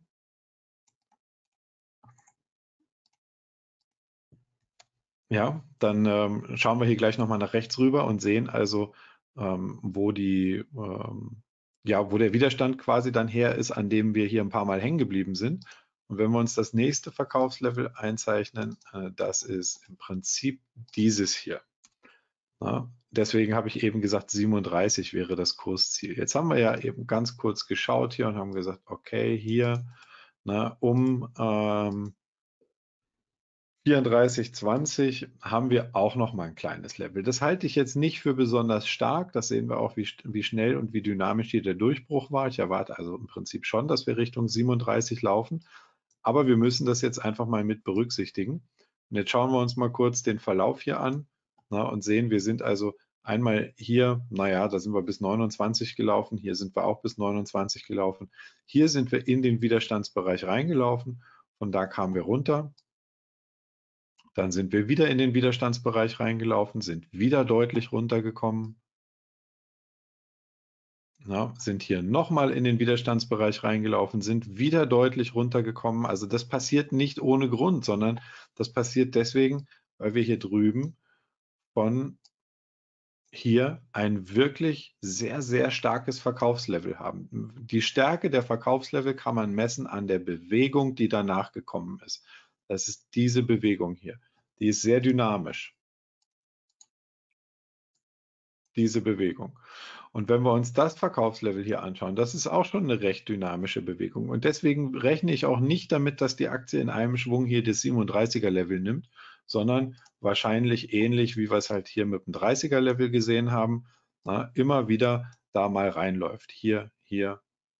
Ja, dann ähm, schauen wir hier gleich nochmal nach rechts rüber und sehen also, ähm, wo die, ähm, ja, wo der Widerstand quasi dann her ist, an dem wir hier ein paar Mal hängen geblieben sind. Und wenn wir uns das nächste Verkaufslevel einzeichnen, äh, das ist im Prinzip dieses hier. Ja, deswegen habe ich eben gesagt, siebenunddreißig wäre das Kursziel. Jetzt haben wir ja eben ganz kurz geschaut hier und haben gesagt, okay, hier na, um ähm, vierunddreißig zwanzig haben wir auch noch mal ein kleines Level. Das halte ich jetzt nicht für besonders stark. Das sehen wir auch, wie, wie schnell und wie dynamisch hier der Durchbruch war. Ich erwarte also im Prinzip schon, dass wir Richtung siebenunddreißig laufen. Aber wir müssen das jetzt einfach mal mit berücksichtigen. Und jetzt schauen wir uns mal kurz den Verlauf hier an, na, und sehen, wir sind also einmal hier, naja, da sind wir bis neunundzwanzig gelaufen. Hier sind wir auch bis neunundzwanzig gelaufen. Hier sind wir in den Widerstandsbereich reingelaufen. Von da kamen wir runter. Dann sind wir wieder in den Widerstandsbereich reingelaufen, sind wieder deutlich runtergekommen. Ja, sind hier nochmal in den Widerstandsbereich reingelaufen, sind wieder deutlich runtergekommen. Also das passiert nicht ohne Grund, sondern das passiert deswegen, weil wir hier drüben von hier ein wirklich sehr, sehr starkes Verkaufslevel haben. Die Stärke der Verkaufslevel kann man messen an der Bewegung, die danach gekommen ist. Das ist diese Bewegung hier. Die ist sehr dynamisch. Diese Bewegung. Und wenn wir uns das Verkaufslevel hier anschauen, das ist auch schon eine recht dynamische Bewegung. Und deswegen rechne ich auch nicht damit, dass die Aktie in einem Schwung hier das siebenunddreißiger Level nimmt, sondern wahrscheinlich ähnlich, wie wir es halt hier mit dem dreißiger Level gesehen haben, na, immer wieder da mal reinläuft. Hier, hier.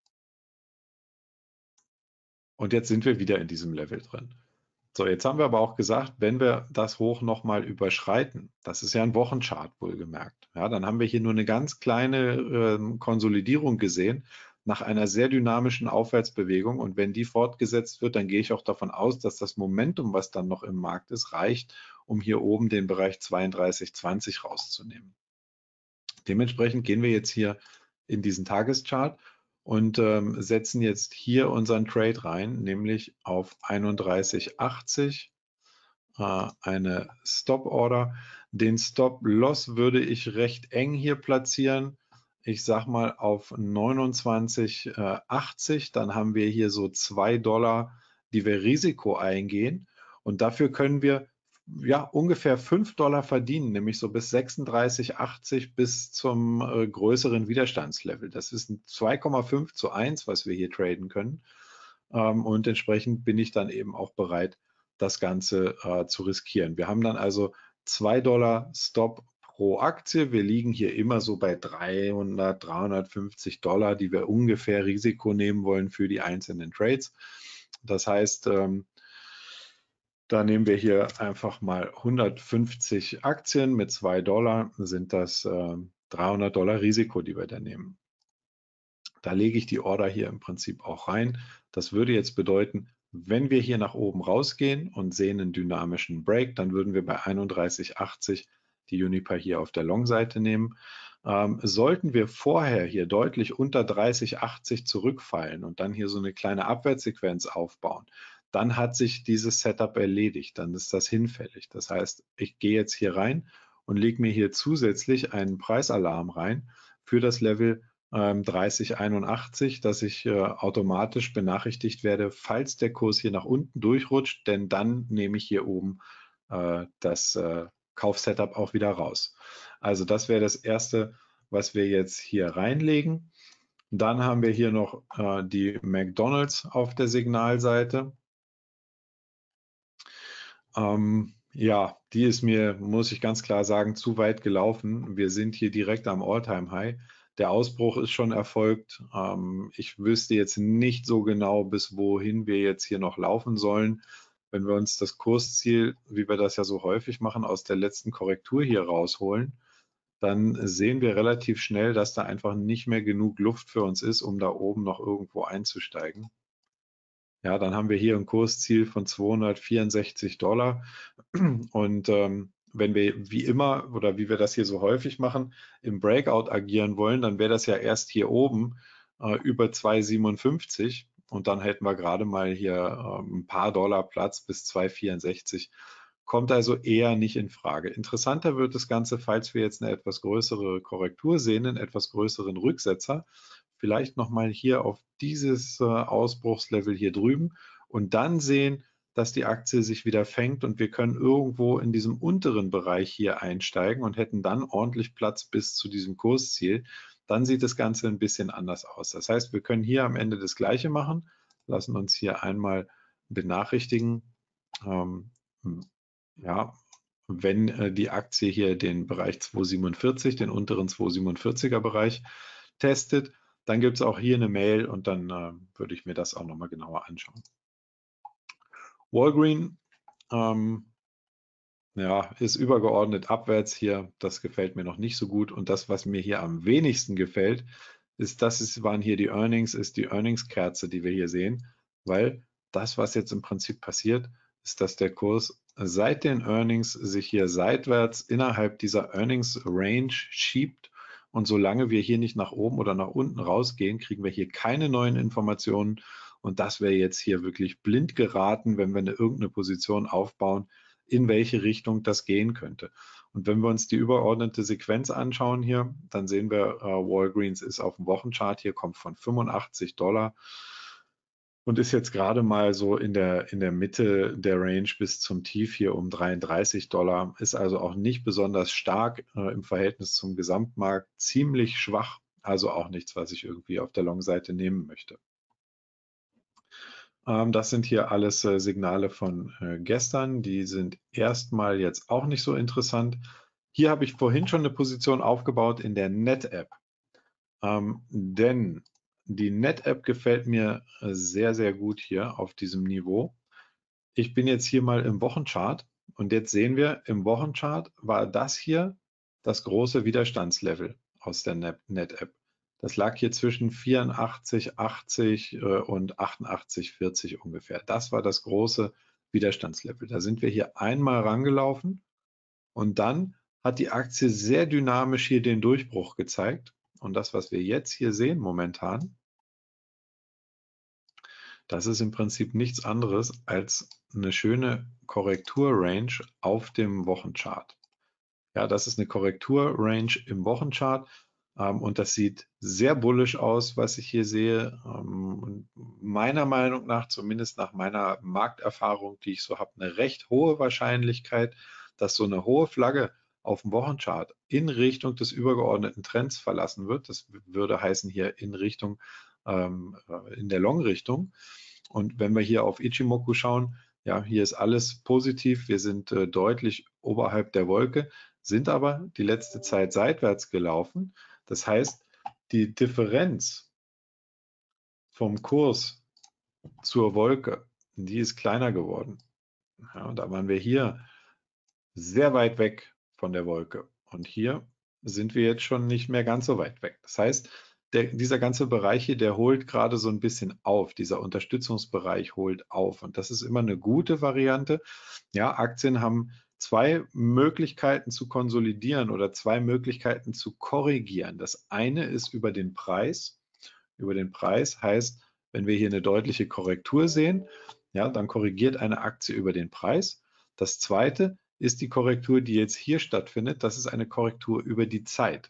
Und jetzt sind wir wieder in diesem Level drin. So, jetzt haben wir aber auch gesagt, wenn wir das Hoch nochmal überschreiten, das ist ja ein Wochenchart wohlgemerkt, ja, dann haben wir hier nur eine ganz kleine äh, Konsolidierung gesehen nach einer sehr dynamischen Aufwärtsbewegung. Und wenn die fortgesetzt wird, dann gehe ich auch davon aus, dass das Momentum, was dann noch im Markt ist, reicht, um hier oben den Bereich zweiunddreißig zwanzig rauszunehmen. Dementsprechend gehen wir jetzt hier in diesen Tageschart und ähm, setzen jetzt hier unseren Trade rein, nämlich auf einunddreißig achtzig, äh, eine Stop-Order. Den Stop-Loss würde ich recht eng hier platzieren. Ich sag mal auf neunundzwanzig achtzig, dann haben wir hier so zwei Dollar, die wir Risiko eingehen. Und dafür können wir ja ungefähr fünf Dollar verdienen, nämlich so bis sechsunddreißig achtzig bis zum äh, größeren Widerstandslevel. Das ist ein zwei Komma fünf zu eins, was wir hier traden können. Ähm, und entsprechend bin ich dann eben auch bereit, das Ganze äh, zu riskieren. Wir haben dann also zwei Dollar Stop pro Aktie. Wir liegen hier immer so bei dreihundert, dreihundertfünfzig Dollar, die wir ungefähr Risiko nehmen wollen für die einzelnen Trades. Das heißt, ähm, da nehmen wir hier einfach mal hundertfünfzig Aktien mit zwei Dollar, sind das äh, dreihundert Dollar Risiko, die wir da nehmen. Da lege ich die Order hier im Prinzip auch rein. Das würde jetzt bedeuten, wenn wir hier nach oben rausgehen und sehen einen dynamischen Break, dann würden wir bei einunddreißig achtzig die Uniper hier auf der Long-Seite nehmen. Ähm, sollten wir vorher hier deutlich unter dreißig achtzig zurückfallen und dann hier so eine kleine Abwärtssequenz aufbauen, dann hat sich dieses Setup erledigt, dann ist das hinfällig. Das heißt, ich gehe jetzt hier rein und lege mir hier zusätzlich einen Preisalarm rein für das Level ähm, dreißig einundachtzig, dass ich äh, automatisch benachrichtigt werde, falls der Kurs hier nach unten durchrutscht, denn dann nehme ich hier oben äh, das äh, Kaufsetup auch wieder raus. Also das wäre das Erste, was wir jetzt hier reinlegen. Dann haben wir hier noch äh, die McDonald's auf der Signalseite. Ähm, ja, die ist mir, muss ich ganz klar sagen, zu weit gelaufen. Wir sind hier direkt am All-Time-High. Der Ausbruch ist schon erfolgt. Ähm, ich wüsste jetzt nicht so genau, bis wohin wir jetzt hier noch laufen sollen. Wenn wir uns das Kursziel, wie wir das ja so häufig machen, aus der letzten Korrektur hier rausholen, dann sehen wir relativ schnell, dass da einfach nicht mehr genug Luft für uns ist, um da oben noch irgendwo einzusteigen. Ja, dann haben wir hier ein Kursziel von zweihundertvierundsechzig Dollar. Und ähm, wenn wir wie immer oder wie wir das hier so häufig machen, im Breakout agieren wollen, dann wäre das ja erst hier oben äh, über zwei siebenundfünfzig und dann hätten wir gerade mal hier äh, ein paar Dollar Platz bis zwei vierundsechzig. Kommt also eher nicht in Frage. Interessanter wird das Ganze, falls wir jetzt eine etwas größere Korrektur sehen, einen etwas größeren Rücksetzer, vielleicht nochmal hier auf dieses äh, Ausbruchslevel hier drüben und dann sehen, dass die Aktie sich wieder fängt und wir können irgendwo in diesem unteren Bereich hier einsteigen und hätten dann ordentlich Platz bis zu diesem Kursziel. Dann sieht das Ganze ein bisschen anders aus. Das heißt, wir können hier am Ende das Gleiche machen, lassen uns hier einmal benachrichtigen, ähm, ja, wenn äh, die Aktie hier den Bereich zweihundertsiebenundvierzig, den unteren zweihundertsiebenundvierziger Bereich testet, dann gibt es auch hier eine Mail und dann äh, würde ich mir das auch nochmal genauer anschauen. Walgreen ähm, ja, ist übergeordnet abwärts hier. Das gefällt mir noch nicht so gut. Und das, was mir hier am wenigsten gefällt, ist, das ist, waren hier die Earnings, ist die Earnings-Kerze, die wir hier sehen. Weil das, was jetzt im Prinzip passiert, ist, dass der Kurs seit den Earnings sich hier seitwärts innerhalb dieser Earnings-Range schiebt. Und solange wir hier nicht nach oben oder nach unten rausgehen, kriegen wir hier keine neuen Informationen. Und das wäre jetzt hier wirklich blind geraten, wenn wir eine irgendeine Position aufbauen, in welche Richtung das gehen könnte. Und wenn wir uns die übergeordnete Sequenz anschauen hier, dann sehen wir, äh, Walgreens ist auf dem Wochenchart hier, kommt von fünfundachtzig Dollar und ist jetzt gerade mal so in der, in der Mitte der Range bis zum Tief hier um dreiunddreißig Dollar, ist also auch nicht besonders stark äh, im Verhältnis zum Gesamtmarkt, ziemlich schwach, also auch nichts, was ich irgendwie auf der Long-Seite nehmen möchte. Das sind hier alles äh, Signale von äh, gestern. Die sind erstmal jetzt auch nicht so interessant. Hier habe ich vorhin schon eine Position aufgebaut in der Net-App. Ähm, denn die NetApp gefällt mir äh, sehr, sehr gut hier auf diesem Niveau. Ich bin jetzt hier mal im Wochenchart und jetzt sehen wir, im Wochenchart war das hier das große Widerstandslevel aus der NetApp. Das lag hier zwischen vierundachtzig, achtzig äh, und achtundachtzig, vierzig ungefähr. Das war das große Widerstandslevel. Da sind wir hier einmal rangelaufen und dann hat die Aktie sehr dynamisch hier den Durchbruch gezeigt. Und das, was wir jetzt hier sehen momentan, das ist im Prinzip nichts anderes als eine schöne Korrekturrange auf dem Wochenchart. Ja, das ist eine Korrekturrange im Wochenchart ähm, und das sieht sehr bullisch aus, was ich hier sehe. Ähm, und meiner Meinung nach, zumindest nach meiner Markterfahrung, die ich so habe, eine recht hohe Wahrscheinlichkeit, dass so eine hohe Flagge auf dem Wochenchart in Richtung des übergeordneten Trends verlassen wird. Das würde heißen hier in Richtung, ähm, in der Long-Richtung. Und wenn wir hier auf Ichimoku schauen, ja, hier ist alles positiv. Wir sind äh, deutlich oberhalb der Wolke, sind aber die letzte Zeit seitwärts gelaufen. Das heißt, die Differenz vom Kurs zur Wolke, die ist kleiner geworden. Ja, da waren wir hier sehr weit weg von der Wolke. Und hier sind wir jetzt schon nicht mehr ganz so weit weg. Das heißt, der, dieser ganze Bereich hier, der holt gerade so ein bisschen auf. Dieser Unterstützungsbereich holt auf. Und das ist immer eine gute Variante. Ja, Aktien haben zwei Möglichkeiten zu konsolidieren oder zwei Möglichkeiten zu korrigieren. Das eine ist über den Preis. Über den Preis heißt, wenn wir hier eine deutliche Korrektur sehen, ja, dann korrigiert eine Aktie über den Preis. Das zweite ist die Korrektur, die jetzt hier stattfindet. Das ist eine Korrektur über die Zeit.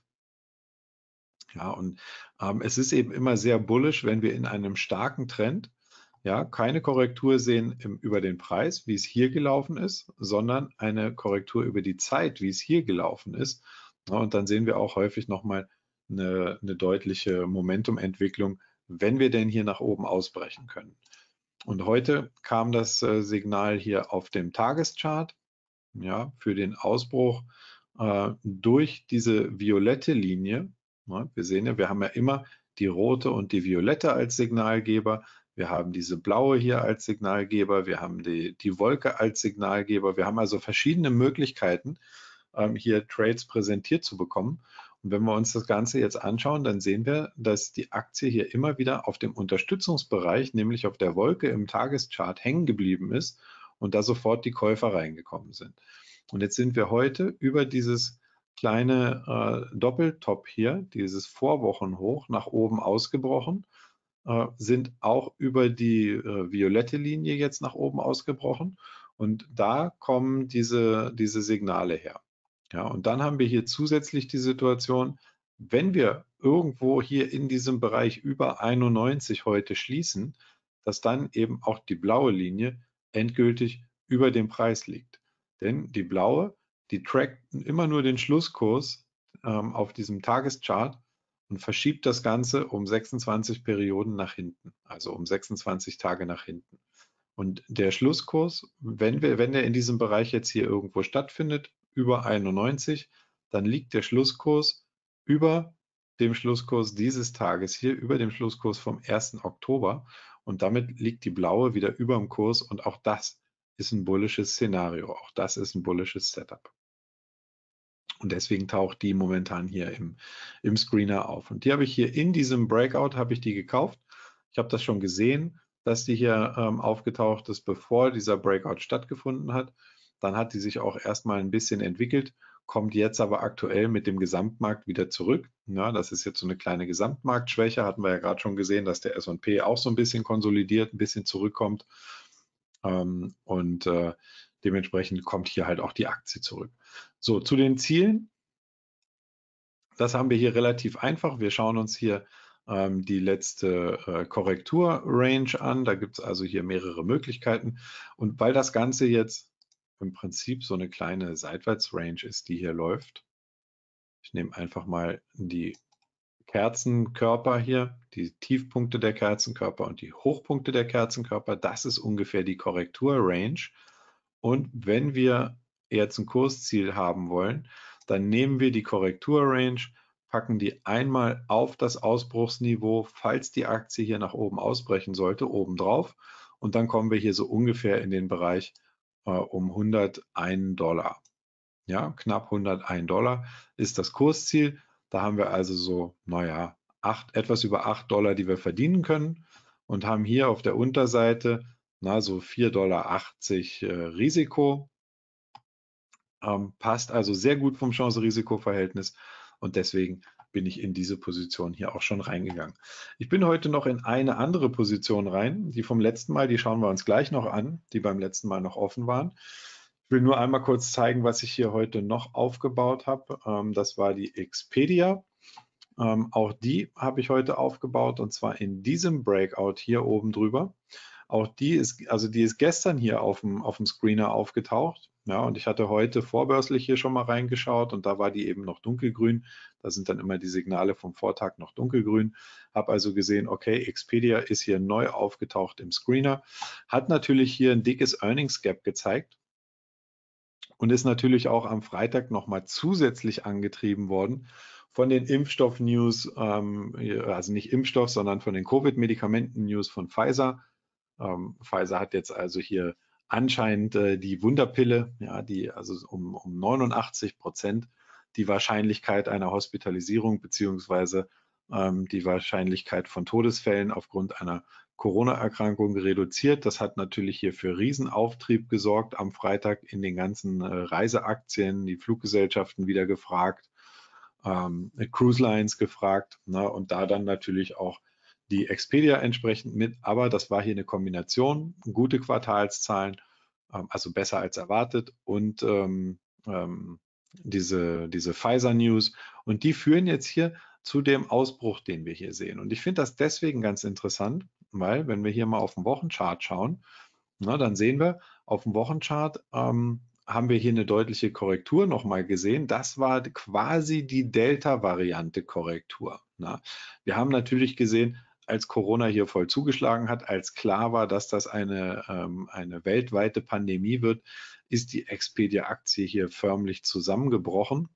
Ja, und ähm, es ist eben immer sehr bullisch, wenn wir in einem starken Trend ja, keine Korrektur sehen im, über den Preis, wie es hier gelaufen ist, sondern eine Korrektur über die Zeit, wie es hier gelaufen ist. Ja, und dann sehen wir auch häufig nochmal eine, eine deutliche Momentumentwicklung, wenn wir denn hier nach oben ausbrechen können. Und heute kam das äh, Signal hier auf dem Tageschart, ja, für den Ausbruch äh, durch diese violette Linie. Ja, wir sehen ja, wir haben ja immer die rote und die violette als Signalgeber. Wir haben diese blaue hier als Signalgeber. Wir haben die, die Wolke als Signalgeber. Wir haben also verschiedene Möglichkeiten, ähm, hier Trades präsentiert zu bekommen. Und wenn wir uns das Ganze jetzt anschauen, dann sehen wir, dass die Aktie hier immer wieder auf dem Unterstützungsbereich, nämlich auf der Wolke im Tageschart hängen geblieben ist und da sofort die Käufer reingekommen sind. Und jetzt sind wir heute über dieses kleine äh, Doppeltop hier, dieses Vorwochenhoch nach oben ausgebrochen, äh, sind auch über die äh, violette Linie jetzt nach oben ausgebrochen und da kommen diese, diese Signale her. Ja, und dann haben wir hier zusätzlich die Situation, wenn wir irgendwo hier in diesem Bereich über einundneunzig heute schließen, dass dann eben auch die blaue Linie endgültig über dem Preis liegt. Denn die blaue, die trackt immer nur den Schlusskurs ähm, auf diesem Tageschart und verschiebt das Ganze um sechsundzwanzig Perioden nach hinten, also um sechsundzwanzig Tage nach hinten. Und der Schlusskurs, wenn wir, wenn der in diesem Bereich jetzt hier irgendwo stattfindet, über einundneunzig, dann liegt der Schlusskurs über dem Schlusskurs dieses Tages hier, über dem Schlusskurs vom ersten Oktober. Und damit liegt die blaue wieder über dem Kurs. Und auch das ist ein bullisches Szenario. Auch das ist ein bullisches Setup. Und deswegen taucht die momentan hier im, im Screener auf. Und die habe ich hier in diesem Breakout, habe ich die gekauft. Ich habe das schon gesehen, dass die hier ähm, aufgetaucht ist, bevor dieser Breakout stattgefunden hat. Dann hat die sich auch erstmal ein bisschen entwickelt, kommt jetzt aber aktuell mit dem Gesamtmarkt wieder zurück. Ja, das ist jetzt so eine kleine Gesamtmarktschwäche. Hatten wir ja gerade schon gesehen, dass der S und P auch so ein bisschen konsolidiert, ein bisschen zurückkommt. Ähm, und äh, dementsprechend kommt hier halt auch die Aktie zurück. So, zu den Zielen. Das haben wir hier relativ einfach. Wir schauen uns hier ähm, die letzte äh, Korrektur-Range an. Da gibt es also hier mehrere Möglichkeiten. Und weil das Ganze jetzt im Prinzip so eine kleine Seitwärts-Range ist, die hier läuft, ich nehme einfach mal die Kerzenkörper hier, die Tiefpunkte der Kerzenkörper und die Hochpunkte der Kerzenkörper. Das ist ungefähr die Korrektur-Range. Und wenn wir jetzt ein Kursziel haben wollen, dann nehmen wir die Korrektur-Range packen die einmal auf das Ausbruchsniveau, falls die Aktie hier nach oben ausbrechen sollte, oben drauf. Und dann kommen wir hier so ungefähr in den Bereich äh, um hundertein Dollar. Ja, knapp hundertein Dollar ist das Kursziel. Da haben wir also so, naja, acht, etwas über acht Dollar, die wir verdienen können und haben hier auf der Unterseite na, so vier Komma achtzig Dollar äh, Risiko. Ähm, passt also sehr gut vom Chance-Risiko-Verhältnis und deswegen bin ich in diese Position hier auch schon reingegangen. Ich bin heute noch in eine andere Position rein, die vom letzten Mal, die schauen wir uns gleich noch an, die beim letzten Mal noch offen waren. Ich will nur einmal kurz zeigen, was ich hier heute noch aufgebaut habe. Ähm, das war die Expedia. Ähm, auch die habe ich heute aufgebaut und zwar in diesem Breakout hier oben drüber. Auch die ist, also die ist gestern hier auf dem, auf dem Screener aufgetaucht. Ja, und ich hatte heute vorbörslich hier schon mal reingeschaut und da war die eben noch dunkelgrün. Da sind dann immer die Signale vom Vortag noch dunkelgrün. Habe also gesehen, okay, Expedia ist hier neu aufgetaucht im Screener. Hat natürlich hier ein dickes Earnings Gap gezeigt und ist natürlich auch am Freitag nochmal zusätzlich angetrieben worden von den Impfstoff-News, ähm, also nicht Impfstoff, sondern von den Covid-Medikamenten-News von Pfizer. Ähm, Pfizer hat jetzt also hier anscheinend äh, die Wunderpille, ja, die also um, um neunundachtzig Prozent die Wahrscheinlichkeit einer Hospitalisierung beziehungsweise ähm, die Wahrscheinlichkeit von Todesfällen aufgrund einer Corona-Erkrankung reduziert. Das hat natürlich hier für Riesenauftrieb gesorgt am Freitag in den ganzen äh, Reiseaktien, die Fluggesellschaften wieder gefragt, ähm, Cruise Lines gefragt, ne, und da dann natürlich auch die Expedia entsprechend mit, aber das war hier eine Kombination, gute Quartalszahlen, ähm, also besser als erwartet und ähm, ähm, diese, diese Pfizer-News und die führen jetzt hier zu dem Ausbruch, den wir hier sehen. Und ich finde das deswegen ganz interessant, weil wenn wir hier mal auf den Wochenchart schauen, na, dann sehen wir auf dem Wochenchart, ähm, haben wir hier eine deutliche Korrektur nochmal gesehen. Das war quasi die Delta-Variante Korrektur. Na. Wir haben natürlich gesehen, als Corona hier voll zugeschlagen hat, als klar war, dass das eine, ähm, eine weltweite Pandemie wird, ist die Expedia-Aktie hier förmlich zusammengebrochen.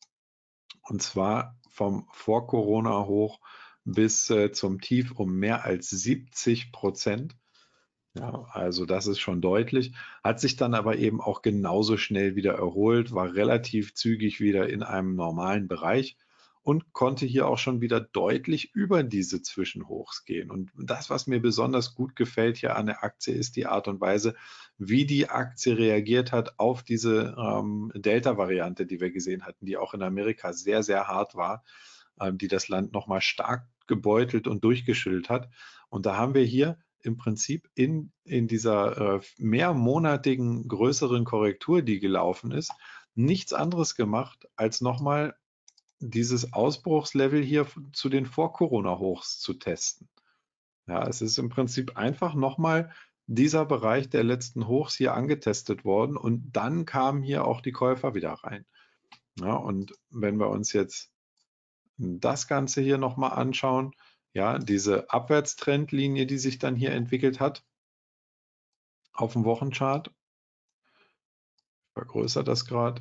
Und zwar vom Vor-Corona-Hoch bis äh, zum Tief um mehr als siebzig Prozent. Ja, also das ist schon deutlich, hat sich dann aber eben auch genauso schnell wieder erholt, war relativ zügig wieder in einem normalen Bereich und konnte hier auch schon wieder deutlich über diese Zwischenhochs gehen. Und das, was mir besonders gut gefällt hier an der Aktie, ist die Art und Weise, wie die Aktie reagiert hat auf diese ähm, Delta-Variante, die wir gesehen hatten, die auch in Amerika sehr, sehr hart war, ähm, die das Land nochmal stark gebeutelt und durchgeschüttelt hat. Und da haben wir hier im Prinzip in, in dieser äh, mehrmonatigen größeren Korrektur, die gelaufen ist, nichts anderes gemacht, als nochmal dieses Ausbruchslevel hier zu den Vor-Corona-Hochs zu testen. Ja, es ist im Prinzip einfach nochmal dieser Bereich der letzten Hochs hier angetestet worden und dann kamen hier auch die Käufer wieder rein. Ja, und wenn wir uns jetzt das Ganze hier nochmal anschauen, ja, diese Abwärtstrendlinie, die sich dann hier entwickelt hat, auf dem Wochenchart. Ich vergrößere das gerade.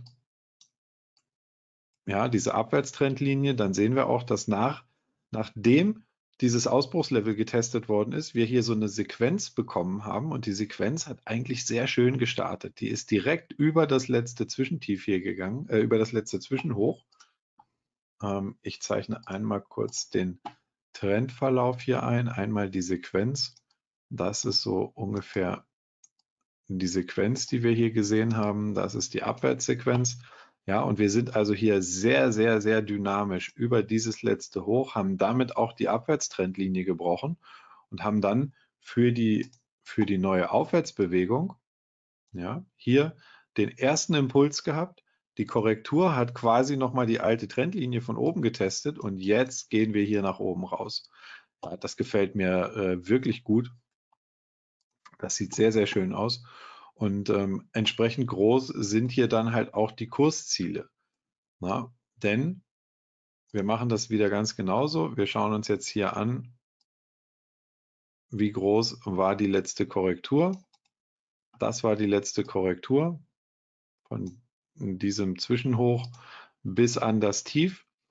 Ja, diese Abwärtstrendlinie, dann sehen wir auch, dass nach, nachdem dieses Ausbruchslevel getestet worden ist, wir hier so eine Sequenz bekommen haben und die Sequenz hat eigentlich sehr schön gestartet. Die ist direkt über das letzte Zwischentief hier gegangen, äh, über das letzte Zwischenhoch. Ähm, ich zeichne einmal kurz den Trendverlauf hier ein, einmal die Sequenz. Das ist so ungefähr die Sequenz, die wir hier gesehen haben, das ist die Abwärtssequenz. Ja, und wir sind also hier sehr, sehr, sehr dynamisch über dieses letzte Hoch, haben damit auch die Abwärtstrendlinie gebrochen und haben dann für die, für die neue Aufwärtsbewegung, ja, hier den ersten Impuls gehabt. Die Korrektur hat quasi nochmal die alte Trendlinie von oben getestet und jetzt gehen wir hier nach oben raus. Ja, das gefällt mir äh, wirklich gut. Das sieht sehr, sehr schön aus. Und ähm, entsprechend groß sind hier dann halt auch die Kursziele. Na? Denn wir machen das wieder ganz genauso. Wir schauen uns jetzt hier an, wie groß war die letzte Korrektur. Das war die letzte Korrektur von diesem Zwischenhoch bis an das Tief.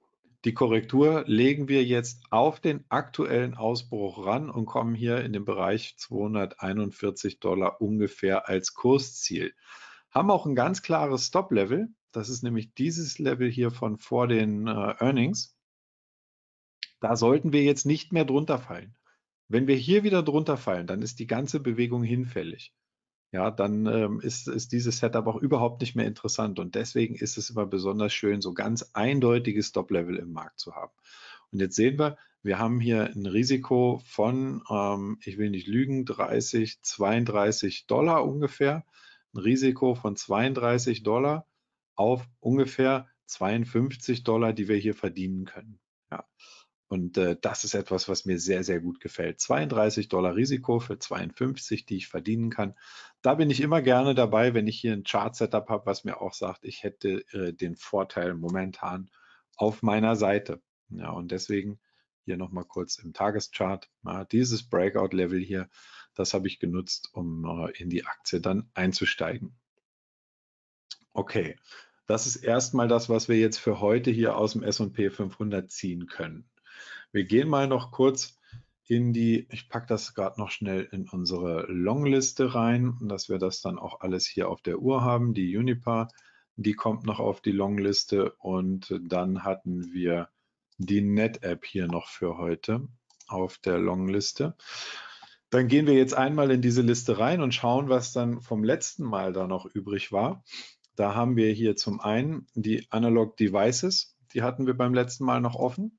Die Korrektur legen wir jetzt auf den aktuellen Ausbruch ran und kommen hier in den Bereich zweihunderteinundvierzig Dollar ungefähr als Kursziel. Haben auch ein ganz klares Stop-Level. Das ist nämlich dieses Level hier von vor den äh, Earnings. Da sollten wir jetzt nicht mehr drunter fallen. Wenn wir hier wieder drunter fallen, dann ist die ganze Bewegung hinfällig. Ja, dann ähm, ist, ist dieses Setup auch überhaupt nicht mehr interessant. Und deswegen ist es immer besonders schön, so ganz eindeutige Stop-Level im Markt zu haben. Und jetzt sehen wir, wir haben hier ein Risiko von, ähm, ich will nicht lügen, dreißig, zweiunddreißig Dollar ungefähr. Ein Risiko von zweiunddreißig Dollar auf ungefähr zweiundfünfzig Dollar, die wir hier verdienen können. Ja. Und äh, das ist etwas, was mir sehr, sehr gut gefällt. zweiunddreißig Dollar Risiko für zweiundfünfzig, die ich verdienen kann. Da bin ich immer gerne dabei, wenn ich hier ein Chart-Setup habe, was mir auch sagt, ich hätte äh, den Vorteil momentan auf meiner Seite. Ja, und deswegen hier nochmal kurz im Tageschart. Ja, dieses Breakout-Level hier, das habe ich genutzt, um äh, in die Aktie dann einzusteigen. Okay, das ist erstmal das, was wir jetzt für heute hier aus dem S und P fünfhundert ziehen können. Wir gehen mal noch kurz in die, ich packe das gerade noch schnell in unsere Longliste rein, dass wir das dann auch alles hier auf der Uhr haben. Die Uniper, die kommt noch auf die Longliste und dann hatten wir die NetApp hier noch für heute auf der Longliste. Dann gehen wir jetzt einmal in diese Liste rein und schauen, was dann vom letzten Mal da noch übrig war. Da haben wir hier zum einen die Analog Devices, die hatten wir beim letzten Mal noch offen.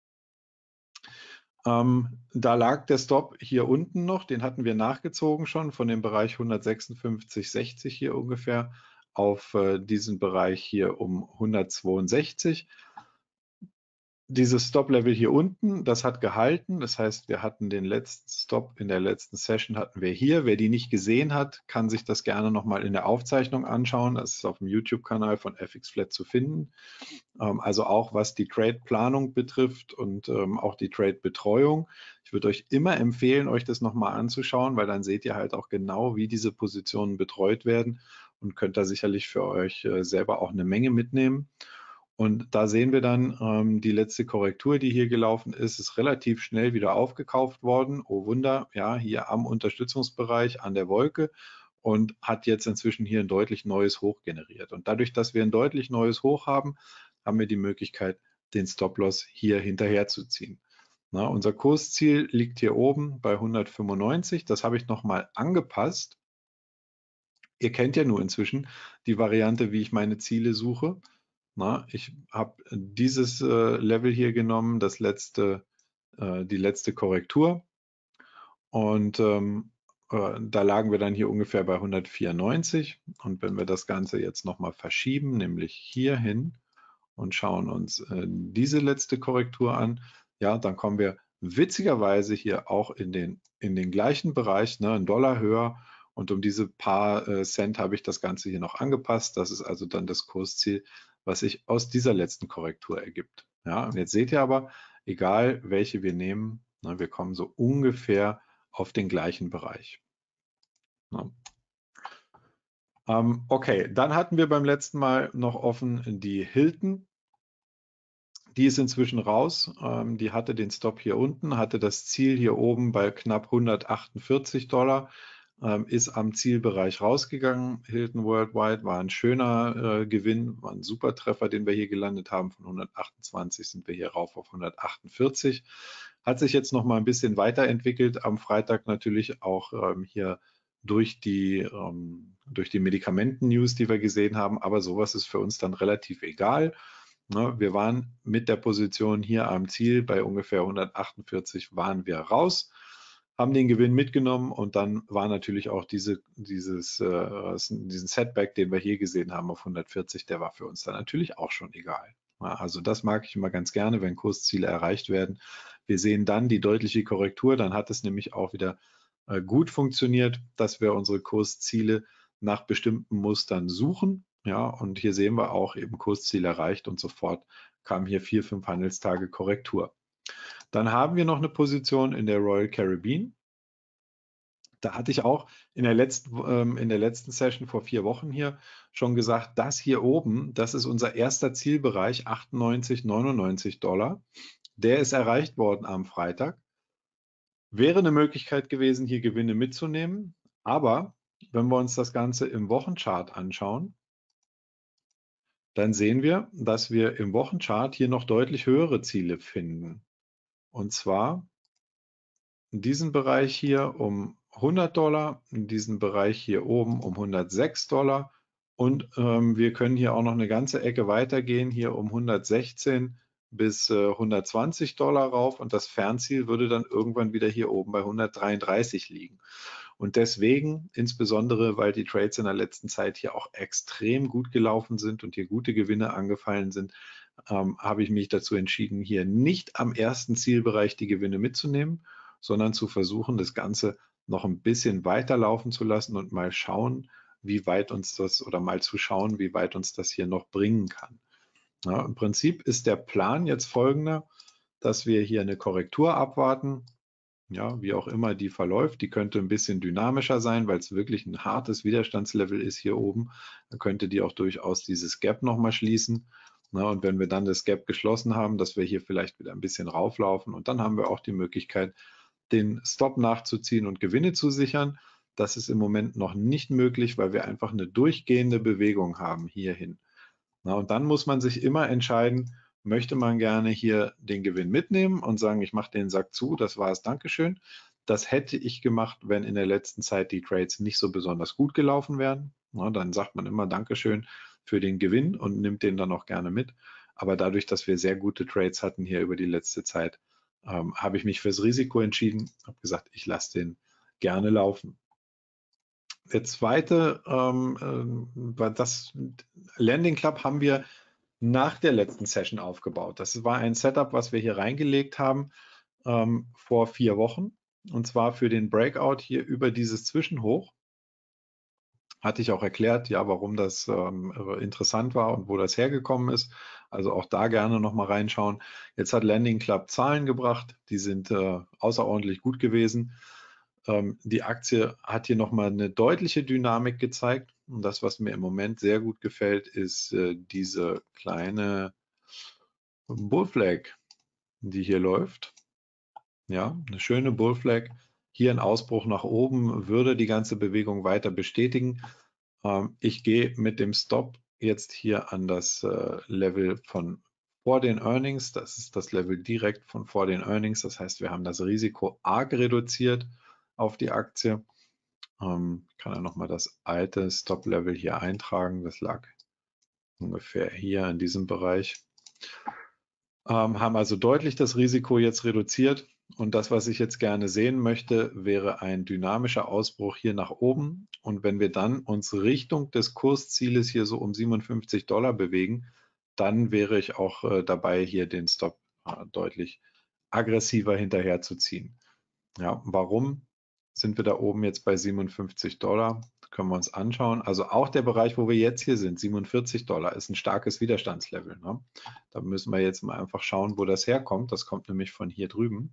Ähm, da lag der Stop hier unten noch, den hatten wir nachgezogen schon von dem Bereich hundertsechsundfünfzig sechzig hier ungefähr auf äh, diesen Bereich hier um hundertzweiundsechzig. Dieses Stop-Level hier unten, das hat gehalten. Das heißt, wir hatten den letzten Stop in der letzten Session hatten wir hier. Wer die nicht gesehen hat, kann sich das gerne nochmal in der Aufzeichnung anschauen. Das ist auf dem YouTube-Kanal von F X Flat zu finden. Ähm, also auch was die Trade-Planung betrifft und ähm, auch die Trade-Betreuung. Ich würde euch immer empfehlen, euch das nochmal anzuschauen, weil dann seht ihr halt auch genau, wie diese Positionen betreut werden und könnt da sicherlich für euch äh, selber auch eine Menge mitnehmen. Und da sehen wir dann, ähm, die letzte Korrektur, die hier gelaufen ist, ist relativ schnell wieder aufgekauft worden. Oh Wunder, ja, hier am Unterstützungsbereich an der Wolke und hat jetzt inzwischen hier ein deutlich neues Hoch generiert. Und dadurch, dass wir ein deutlich neues Hoch haben, haben wir die Möglichkeit, den Stop-Loss hier hinterher zu ziehen. Na, unser Kursziel liegt hier oben bei hundertfünfundneunzig. Das habe ich nochmal angepasst. Ihr kennt ja nur inzwischen die Variante, wie ich meine Ziele suche. Na, ich habe dieses äh, Level hier genommen, das letzte, äh, die letzte Korrektur. Und ähm, äh, da lagen wir dann hier ungefähr bei hundertvierundneunzig. Und wenn wir das Ganze jetzt nochmal verschieben, nämlich hierhin und schauen uns äh, diese letzte Korrektur an, ja, dann kommen wir witzigerweise hier auch in den, in den gleichen Bereich, ne, einen Dollar höher. Und um diese paar äh, Cent habe ich das Ganze hier noch angepasst. Das ist also dann das Kursziel, was sich aus dieser letzten Korrektur ergibt. Ja, und jetzt seht ihr aber, egal welche wir nehmen, ne, wir kommen so ungefähr auf den gleichen Bereich. Ne? Ähm, okay, dann hatten wir beim letzten Mal noch offen die Hilton. Die ist inzwischen raus. Ähm, die hatte den Stop hier unten, hatte das Ziel hier oben bei knapp hundertachtundvierzig Dollar, ähm, ist am Zielbereich rausgegangen. Hilton Worldwide war ein schöner äh, Gewinn, war ein super Treffer, den wir hier gelandet haben. Von hundertachtundzwanzig sind wir hier rauf auf hundertachtundvierzig. Hat sich jetzt noch mal ein bisschen weiterentwickelt. Am Freitag natürlich auch ähm, hier durch die, ähm, durch die Medikamenten-News, die wir gesehen haben. Aber sowas ist für uns dann relativ egal. Ne, wir waren mit der Position hier am Ziel bei ungefähr hundertachtundvierzig waren wir raus, haben den Gewinn mitgenommen und dann war natürlich auch diese, dieses, äh, diesen Setback, den wir hier gesehen haben auf hundertvierzig, der war für uns dann natürlich auch schon egal. Ja, also das mag ich immer ganz gerne, wenn Kursziele erreicht werden. Wir sehen dann die deutliche Korrektur, dann hat es nämlich auch wieder äh, gut funktioniert, dass wir unsere Kursziele nach bestimmten Mustern suchen. Ja, und hier sehen wir auch eben Kursziel erreicht und sofort kam hier vier, fünf Handelstage Korrektur. Dann haben wir noch eine Position in der Royal Caribbean. Da hatte ich auch in der letzten, ähm, in der letzten Session vor vier Wochen hier schon gesagt, das hier oben, das ist unser erster Zielbereich, achtundneunzig, neunundneunzig Dollar. Der ist erreicht worden am Freitag. Wäre eine Möglichkeit gewesen, hier Gewinne mitzunehmen. Aber wenn wir uns das Ganze im Wochenchart anschauen, dann sehen wir, dass wir im Wochenchart hier noch deutlich höhere Ziele finden. Und zwar in diesem Bereich hier um hundert Dollar, in diesem Bereich hier oben um hundertsechs Dollar und ähm, wir können hier auch noch eine ganze Ecke weitergehen, hier um hundertsechzehn bis äh, hundertzwanzig Dollar rauf und das Fernziel würde dann irgendwann wieder hier oben bei hundertdreiunddreißig liegen. Und deswegen, insbesondere weil die Trades in der letzten Zeit hier auch extrem gut gelaufen sind und hier gute Gewinne angefallen sind, ähm, habe ich mich dazu entschieden, hier nicht am ersten Zielbereich die Gewinne mitzunehmen, sondern zu versuchen, das Ganze noch ein bisschen weiterlaufen zu lassen und mal schauen, wie weit uns das oder mal zu schauen, wie weit uns das hier noch bringen kann. Ja, im Prinzip ist der Plan jetzt folgender, dass wir hier eine Korrektur abwarten, ja, wie auch immer die verläuft. Die könnte ein bisschen dynamischer sein, weil es wirklich ein hartes Widerstandslevel ist hier oben. Dann könnte die auch durchaus dieses Gap nochmal schließen. Na, und wenn wir dann das Gap geschlossen haben, dass wir hier vielleicht wieder ein bisschen rauflaufen und dann haben wir auch die Möglichkeit, den Stop nachzuziehen und Gewinne zu sichern. Das ist im Moment noch nicht möglich, weil wir einfach eine durchgehende Bewegung haben hierhin. Na, und dann muss man sich immer entscheiden, möchte man gerne hier den Gewinn mitnehmen und sagen, ich mache den Sack zu, das war es, Dankeschön. Das hätte ich gemacht, wenn in der letzten Zeit die Trades nicht so besonders gut gelaufen wären. Na, dann sagt man immer Dankeschön für den Gewinn und nimmt den dann auch gerne mit. Aber dadurch, dass wir sehr gute Trades hatten hier über die letzte Zeit, ähm, habe ich mich fürs Risiko entschieden, habe gesagt, ich lasse den gerne laufen. Der zweite, ähm, äh, das Landing Club haben wir nach der letzten Session aufgebaut. Das war ein Setup, was wir hier reingelegt haben ähm, vor vier Wochen. Und zwar für den Breakout hier über dieses Zwischenhoch. Hatte ich auch erklärt, ja, warum das ähm, interessant war und wo das hergekommen ist. Also auch da gerne nochmal reinschauen. Jetzt hat Landing Club Zahlen gebracht, die sind äh, außerordentlich gut gewesen. Ähm, die Aktie hat hier nochmal eine deutliche Dynamik gezeigt. Und das, was mir im Moment sehr gut gefällt, ist äh, diese kleine Bullflag, die hier läuft. Ja, eine schöne Bullflag. Hier ein Ausbruch nach oben würde die ganze Bewegung weiter bestätigen. Ähm, ich gehe mit dem Stop jetzt hier an das äh, Level von vor den Earnings. Das ist das Level direkt von vor den Earnings. Das heißt, wir haben das Risiko arg reduziert auf die Aktie. Ähm, kann er nochmal das alte Stop-Level hier eintragen. Das lag ungefähr hier in diesem Bereich. Ähm, haben also deutlich das Risiko jetzt reduziert. Und das, was ich jetzt gerne sehen möchte, wäre ein dynamischer Ausbruch hier nach oben. Und wenn wir dann uns Richtung des Kurszieles hier so um siebenundfünfzig Dollar bewegen, dann wäre ich auch äh, dabei, hier den Stop äh, deutlich aggressiver hinterherzuziehen. Ja, warum sind wir da oben jetzt bei siebenundfünfzig Dollar? Das können wir uns anschauen. Also auch der Bereich, wo wir jetzt hier sind, siebenundvierzig Dollar, ist ein starkes Widerstandslevel. Ne? Da müssen wir jetzt mal einfach schauen, wo das herkommt. Das kommt nämlich von hier drüben.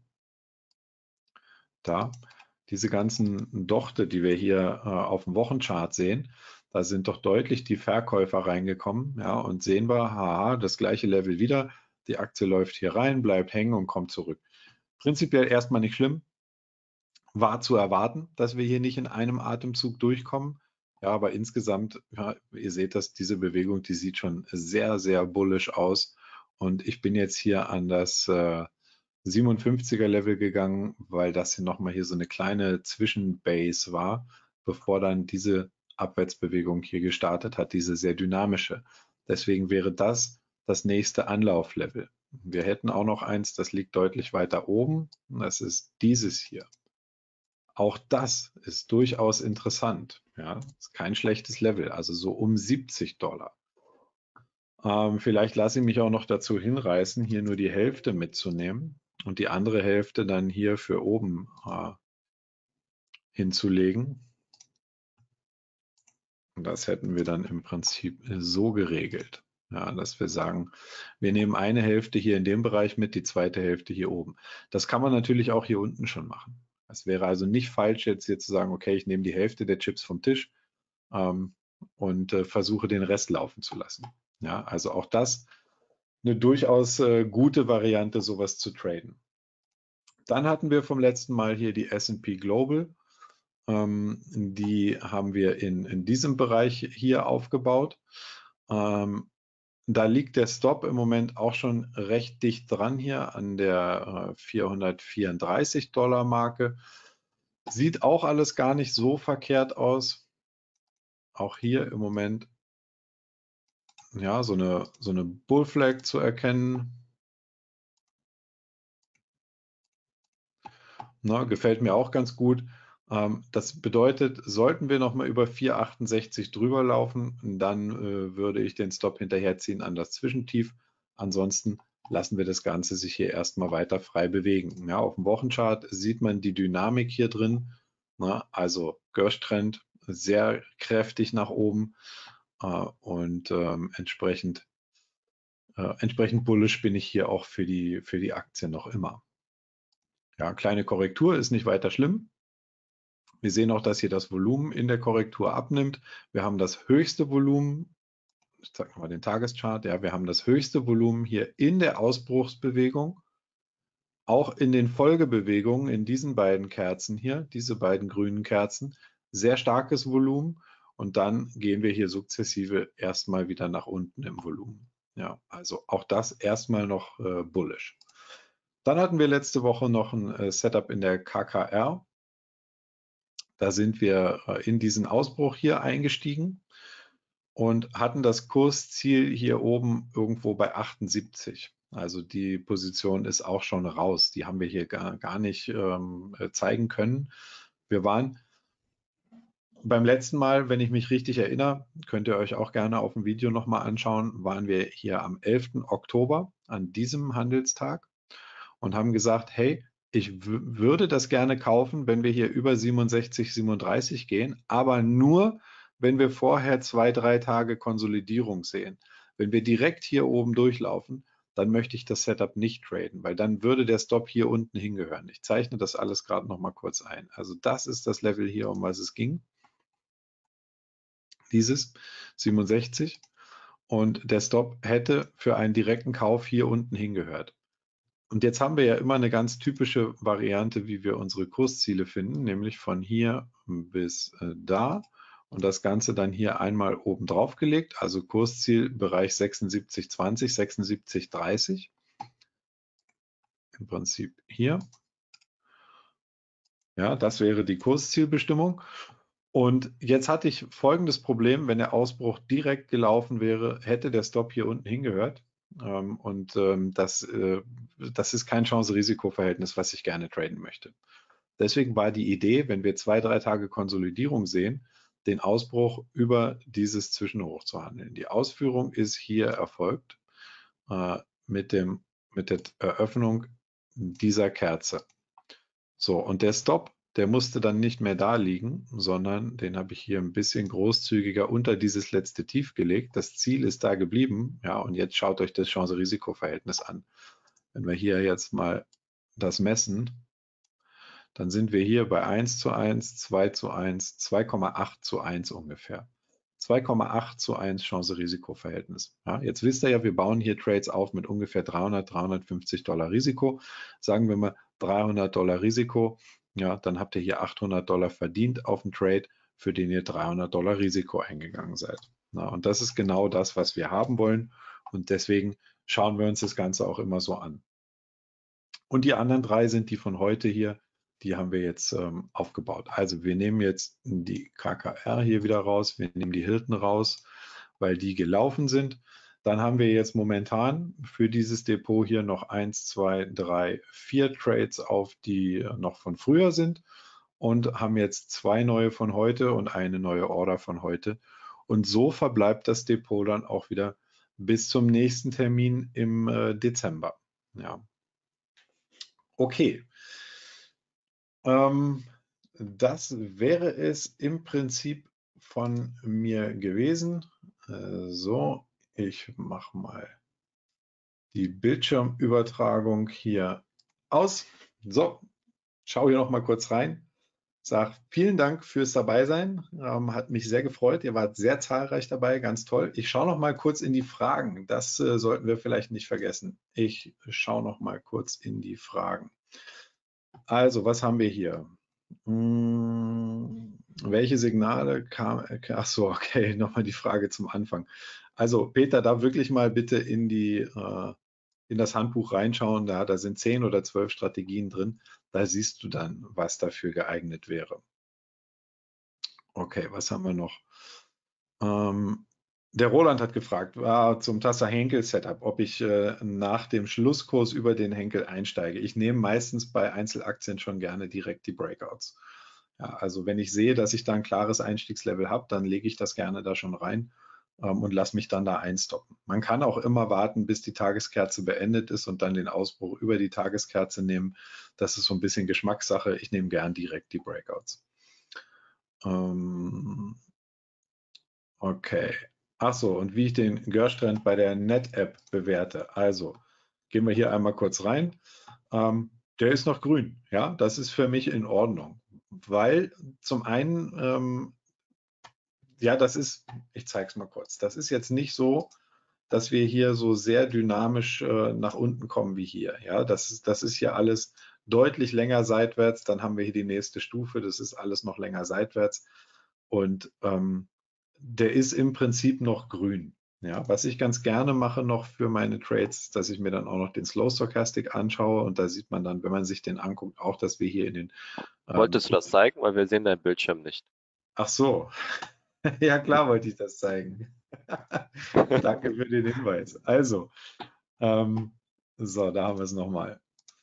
Da, diese ganzen Dochte, die wir hier äh, auf dem Wochenchart sehen, da sind doch deutlich die Verkäufer reingekommen. Ja, und sehen wir, haha, das gleiche Level wieder. Die Aktie läuft hier rein, bleibt hängen und kommt zurück. Prinzipiell erstmal nicht schlimm. War zu erwarten, dass wir hier nicht in einem Atemzug durchkommen. Ja, aber insgesamt, ja, ihr seht das, diese Bewegung, die sieht schon sehr, sehr bullish aus. Und ich bin jetzt hier an das äh, siebenundfünfziger Level gegangen, weil das hier nochmal hier so eine kleine Zwischenbase war, bevor dann diese Abwärtsbewegung hier gestartet hat, diese sehr dynamische. Deswegen wäre das das nächste Anlauflevel. Wir hätten auch noch eins, das liegt deutlich weiter oben. Das ist dieses hier. Auch das ist durchaus interessant. Ja, ist kein schlechtes Level, also so um siebzig Dollar. Ähm, vielleicht lasse ich mich auch noch dazu hinreißen, hier nur die Hälfte mitzunehmen und die andere Hälfte dann hier für oben äh, hinzulegen. Und das hätten wir dann im Prinzip so geregelt, ja, dass wir sagen, wir nehmen eine Hälfte hier in dem Bereich mit, die zweite Hälfte hier oben. Das kann man natürlich auch hier unten schon machen. Es wäre also nicht falsch, jetzt hier zu sagen, okay, ich nehme die Hälfte der Chips vom Tisch ähm, und äh, versuche den Rest laufen zu lassen. Ja, also auch das eine durchaus äh, gute Variante, sowas zu traden. Dann hatten wir vom letzten Mal hier die S und P Global. Ähm, die haben wir in, in diesem Bereich hier aufgebaut. Ähm, da liegt der Stop im Moment auch schon recht dicht dran hier an der äh, vierhundertvierunddreißig Dollar Marke. Sieht auch alles gar nicht so verkehrt aus. Auch hier im Moment ja so eine, so eine Bullflag zu erkennen. Na, gefällt mir auch ganz gut. Ähm, das bedeutet, sollten wir nochmal über vier achtundsechzig drüber laufen, dann äh, würde ich den Stop hinterherziehen an das Zwischentief. Ansonsten lassen wir das Ganze sich hier erstmal weiter frei bewegen. Ja, auf dem Wochenchart sieht man die Dynamik hier drin. Na, also Gersh-Trend sehr kräftig nach oben äh, und ähm, entsprechend, äh, entsprechend bullish bin ich hier auch für die, für die Aktie noch immer. Ja, kleine Korrektur ist nicht weiter schlimm. Wir sehen auch, dass hier das Volumen in der Korrektur abnimmt. Wir haben das höchste Volumen, ich zeige mal den Tageschart, ja, wir haben das höchste Volumen hier in der Ausbruchsbewegung, auch in den Folgebewegungen, in diesen beiden Kerzen hier, diese beiden grünen Kerzen, sehr starkes Volumen und dann gehen wir hier sukzessive erstmal wieder nach unten im Volumen. Ja, also auch das erstmal noch äh, bullish. Dann hatten wir letzte Woche noch ein äh, Setup in der K K R. Da sind wir äh, in diesen Ausbruch hier eingestiegen und hatten das Kursziel hier oben irgendwo bei achtundsiebzig. Also die Position ist auch schon raus. Die haben wir hier gar, gar nicht ähm, zeigen können. Wir waren beim letzten Mal, wenn ich mich richtig erinnere, könnt ihr euch auch gerne auf dem Video nochmal anschauen, waren wir hier am elften Oktober an diesem Handelstag und haben gesagt, hey, ich würde das gerne kaufen, wenn wir hier über siebenundsechzig, siebenunddreißig gehen, aber nur, wenn wir vorher zwei, drei Tage Konsolidierung sehen. Wenn wir direkt hier oben durchlaufen, dann möchte ich das Setup nicht traden, weil dann würde der Stop hier unten hingehören. Ich zeichne das alles gerade noch mal kurz ein. Also das ist das Level hier, um was es ging. Dieses siebenundsechzig. Und der Stop hätte für einen direkten Kauf hier unten hingehört. Und jetzt haben wir ja immer eine ganz typische Variante, wie wir unsere Kursziele finden, nämlich von hier bis äh, da und das Ganze dann hier einmal oben drauf gelegt, also Kurszielbereich sechsundsiebzig zwanzig, sechsundsiebzig dreißig. Im Prinzip hier. Ja, das wäre die Kurszielbestimmung. Und jetzt hatte ich folgendes Problem, wenn der Ausbruch direkt gelaufen wäre, hätte der Stop hier unten hingehört. Ähm, und ähm, das, äh, das ist kein Chance-Risiko-Verhältnis, was ich gerne traden möchte. Deswegen war die Idee, wenn wir zwei, drei Tage Konsolidierung sehen, den Ausbruch über dieses Zwischenhoch zu handeln. Die Ausführung ist hier erfolgt äh, mit, dem, mit der Eröffnung dieser Kerze. So, und der Stop, der musste dann nicht mehr da liegen, sondern den habe ich hier ein bisschen großzügiger unter dieses letzte Tief gelegt. Das Ziel ist da geblieben. Ja, und jetzt schaut euch das Chance-Risiko-Verhältnis an. Wenn wir hier jetzt mal das messen, dann sind wir hier bei eins zu eins, zwei zu eins, zwei Komma acht zu eins ungefähr. zwei Komma acht zu eins Chance-Risiko-Verhältnis. Ja, jetzt wisst ihr ja, wir bauen hier Trades auf mit ungefähr dreihundert, dreihundertfünfzig Dollar Risiko. Sagen wir mal dreihundert Dollar Risiko, ja, dann habt ihr hier achthundert Dollar verdient auf den Trade, für den ihr dreihundert Dollar Risiko eingegangen seid. Na, und das ist genau das, was wir haben wollen. Und deswegen schauen wir uns das Ganze auch immer so an. Und die anderen drei sind die von heute hier. Die haben wir jetzt ähm, aufgebaut. Also wir nehmen jetzt die K K R hier wieder raus. Wir nehmen die Hilton raus, weil die gelaufen sind. Dann haben wir jetzt momentan für dieses Depot hier noch eins, zwei, drei, vier Trades auf, die noch von früher sind und haben jetzt zwei neue von heute und eine neue Order von heute. Und so verbleibt das Depot dann auch wieder bis zum nächsten Termin im äh, Dezember. Ja. Okay. Ähm, das wäre es im Prinzip von mir gewesen. Äh, so, ich mache mal die Bildschirmübertragung hier aus. So, schaue hier noch mal kurz rein. Sag vielen Dank fürs Dabeisein. Ähm, hat mich sehr gefreut. Ihr wart sehr zahlreich dabei, ganz toll. Ich schaue noch mal kurz in die Fragen. Das äh, sollten wir vielleicht nicht vergessen. Ich schaue noch mal kurz in die Fragen. Also, was haben wir hier? Hm, welche Signale kam? Ach so, okay, nochmal die Frage zum Anfang. Also, Peter, da wirklich mal bitte in die äh, in das Handbuch reinschauen. Da, da sind zehn oder zwölf Strategien drin. Da siehst du dann, was dafür geeignet wäre. Okay, was haben wir noch? Ähm, der Roland hat gefragt, war zum Tasser Henkel Setup, ob ich äh, nach dem Schlusskurs über den Henkel einsteige. Ich nehme meistens bei Einzelaktien schon gerne direkt die Breakouts. Ja, also wenn ich sehe, dass ich da ein klares Einstiegslevel habe, dann lege ich das gerne da schon rein ähm, und lasse mich dann da einstoppen. Man kann auch immer warten, bis die Tageskerze beendet ist und dann den Ausbruch über die Tageskerze nehmen. Das ist so ein bisschen Geschmackssache. Ich nehme gern direkt die Breakouts. Ähm, Okay. Ach so, und wie ich den Görstrand bei der Net-App bewerte. Also, gehen wir hier einmal kurz rein. Ähm, der ist noch grün. Ja, das ist für mich in Ordnung. Weil zum einen, ähm, ja, das ist, ich zeige es mal kurz. Das ist jetzt nicht so, dass wir hier so sehr dynamisch äh, nach unten kommen wie hier. Ja, das ist, das ist hier alles deutlich länger seitwärts. Dann haben wir hier die nächste Stufe. Das ist alles noch länger seitwärts. Und ähm, der ist im Prinzip noch grün. Ja, was ich ganz gerne mache noch für meine Trades, dass ich mir dann auch noch den Slow Stochastic anschaue und da sieht man dann, wenn man sich den anguckt, auch, dass wir hier in den ähm, Wolltest du das zeigen? Weil wir sehen deinen Bildschirm nicht. Ach so, ja klar wollte ich das zeigen. Danke für den Hinweis. Also, ähm, so, da haben wir es nochmal.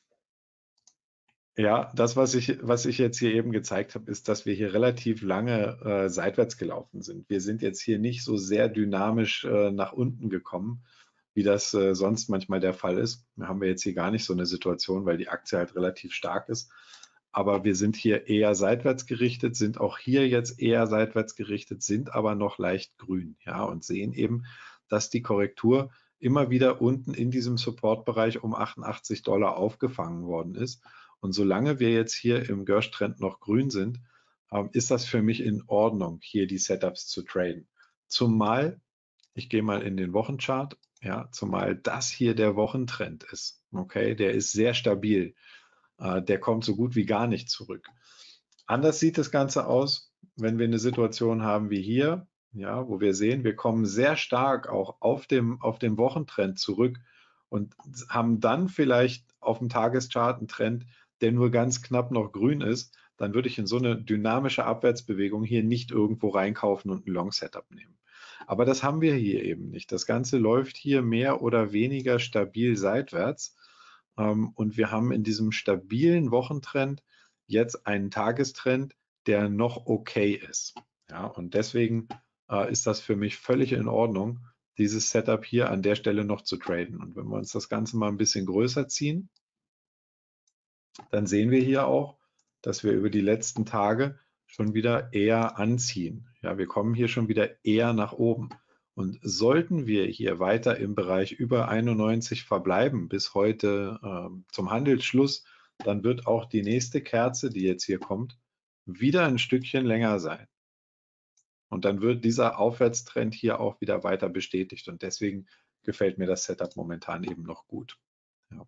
Ja, das, was ich, was ich jetzt hier eben gezeigt habe, ist, dass wir hier relativ lange äh, seitwärts gelaufen sind. Wir sind jetzt hier nicht so sehr dynamisch äh, nach unten gekommen, wie das äh, sonst manchmal der Fall ist. Da haben wir jetzt hier gar nicht so eine Situation, weil die Aktie halt relativ stark ist. Aber wir sind hier eher seitwärts gerichtet, sind auch hier jetzt eher seitwärts gerichtet, sind aber noch leicht grün, ja, und sehen eben, dass die Korrektur immer wieder unten in diesem Supportbereich um achtundachtzig Dollar aufgefangen worden ist. Und solange wir jetzt hier im Gersh-Trend noch grün sind, ähm, ist das für mich in Ordnung, hier die Setups zu traden. Zumal, ich gehe mal in den Wochenchart, ja, zumal das hier der Wochentrend ist. Okay, der ist sehr stabil. Äh, der kommt so gut wie gar nicht zurück. Anders sieht das Ganze aus, wenn wir eine Situation haben wie hier, ja, wo wir sehen, wir kommen sehr stark auch auf dem, auf dem Wochentrend zurück und haben dann vielleicht auf dem Tageschart einen Trend, der nur ganz knapp noch grün ist, dann würde ich in so eine dynamische Abwärtsbewegung hier nicht irgendwo reinkaufen und ein Long-Setup nehmen. Aber das haben wir hier eben nicht. Das Ganze läuft hier mehr oder weniger stabil seitwärts. Ähm, und wir haben in diesem stabilen Wochentrend jetzt einen Tagestrend, der noch okay ist. Ja, und deswegen äh, ist das für mich völlig in Ordnung, dieses Setup hier an der Stelle noch zu traden. Und wenn wir uns das Ganze mal ein bisschen größer ziehen, dann sehen wir hier auch, dass wir über die letzten Tage schon wieder eher anziehen. Ja, wir kommen hier schon wieder eher nach oben. Und sollten wir hier weiter im Bereich über einundneunzig verbleiben bis heute ähm, zum Handelsschluss, dann wird auch die nächste Kerze, die jetzt hier kommt, wieder ein Stückchen länger sein. Und dann wird dieser Aufwärtstrend hier auch wieder weiter bestätigt. Und deswegen gefällt mir das Setup momentan eben noch gut. Ja.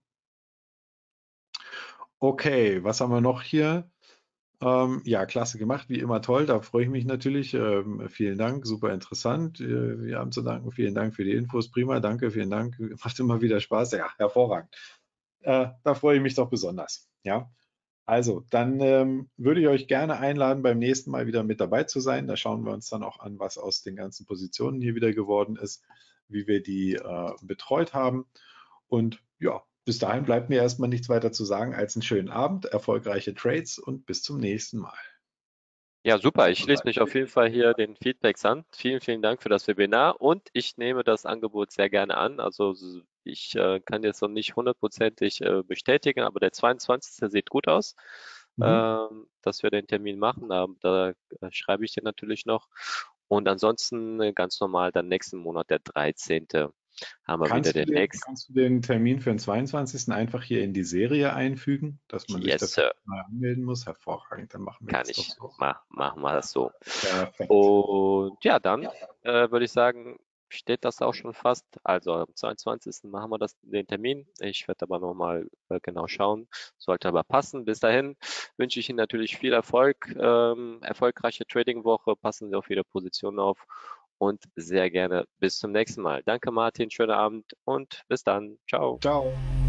Okay, was haben wir noch hier? Ähm, ja, klasse gemacht, wie immer toll, da freue ich mich natürlich. Ähm, vielen Dank, super interessant. Äh, wir haben zu danken, vielen Dank für die Infos, prima, danke, vielen Dank, macht immer wieder Spaß, ja, hervorragend. Äh, da freue ich mich doch besonders. Ja, also dann ähm, würde ich euch gerne einladen, beim nächsten Mal wieder mit dabei zu sein. Da schauen wir uns dann auch an, was aus den ganzen Positionen hier wieder geworden ist, wie wir die äh, betreut haben. Und ja, bis dahin bleibt mir erstmal nichts weiter zu sagen als einen schönen Abend, erfolgreiche Trades und bis zum nächsten Mal. Ja, super. Ich schließe mich auf jeden Fall hier den Feedbacks an. Vielen, vielen Dank für das Webinar und ich nehme das Angebot sehr gerne an. Also s- ich äh, kann jetzt noch nicht hundertprozentig äh, bestätigen, aber der zweiundzwanzigste sieht gut aus, Mhm. ähm, dass wir den Termin machen. Da, da äh, schreibe ich dir natürlich noch. Und ansonsten äh, ganz normal dann nächsten Monat der dreizehnte. haben wir wieder Kannst du den den, nächsten. kannst du den Termin für den zweiundzwanzigsten einfach hier in die Serie einfügen, dass man sich Yes, dafür Sir. neu anmelden muss? Hervorragend, dann machen wir Kann das doch ich. so. Mach, machen wir das so. Perfekt. Und ja, dann äh, würde ich sagen, steht das auch schon fast. Also am zweiundzwanzigsten machen wir das, den Termin. Ich werde aber nochmal äh, genau schauen. Sollte aber passen. Bis dahin wünsche ich Ihnen natürlich viel Erfolg, ähm, erfolgreiche Trading-Woche. Passen Sie auf Ihre Position auf und sehr gerne bis zum nächsten Mal. Danke, Martin. Schönen Abend und bis dann. Ciao. Ciao.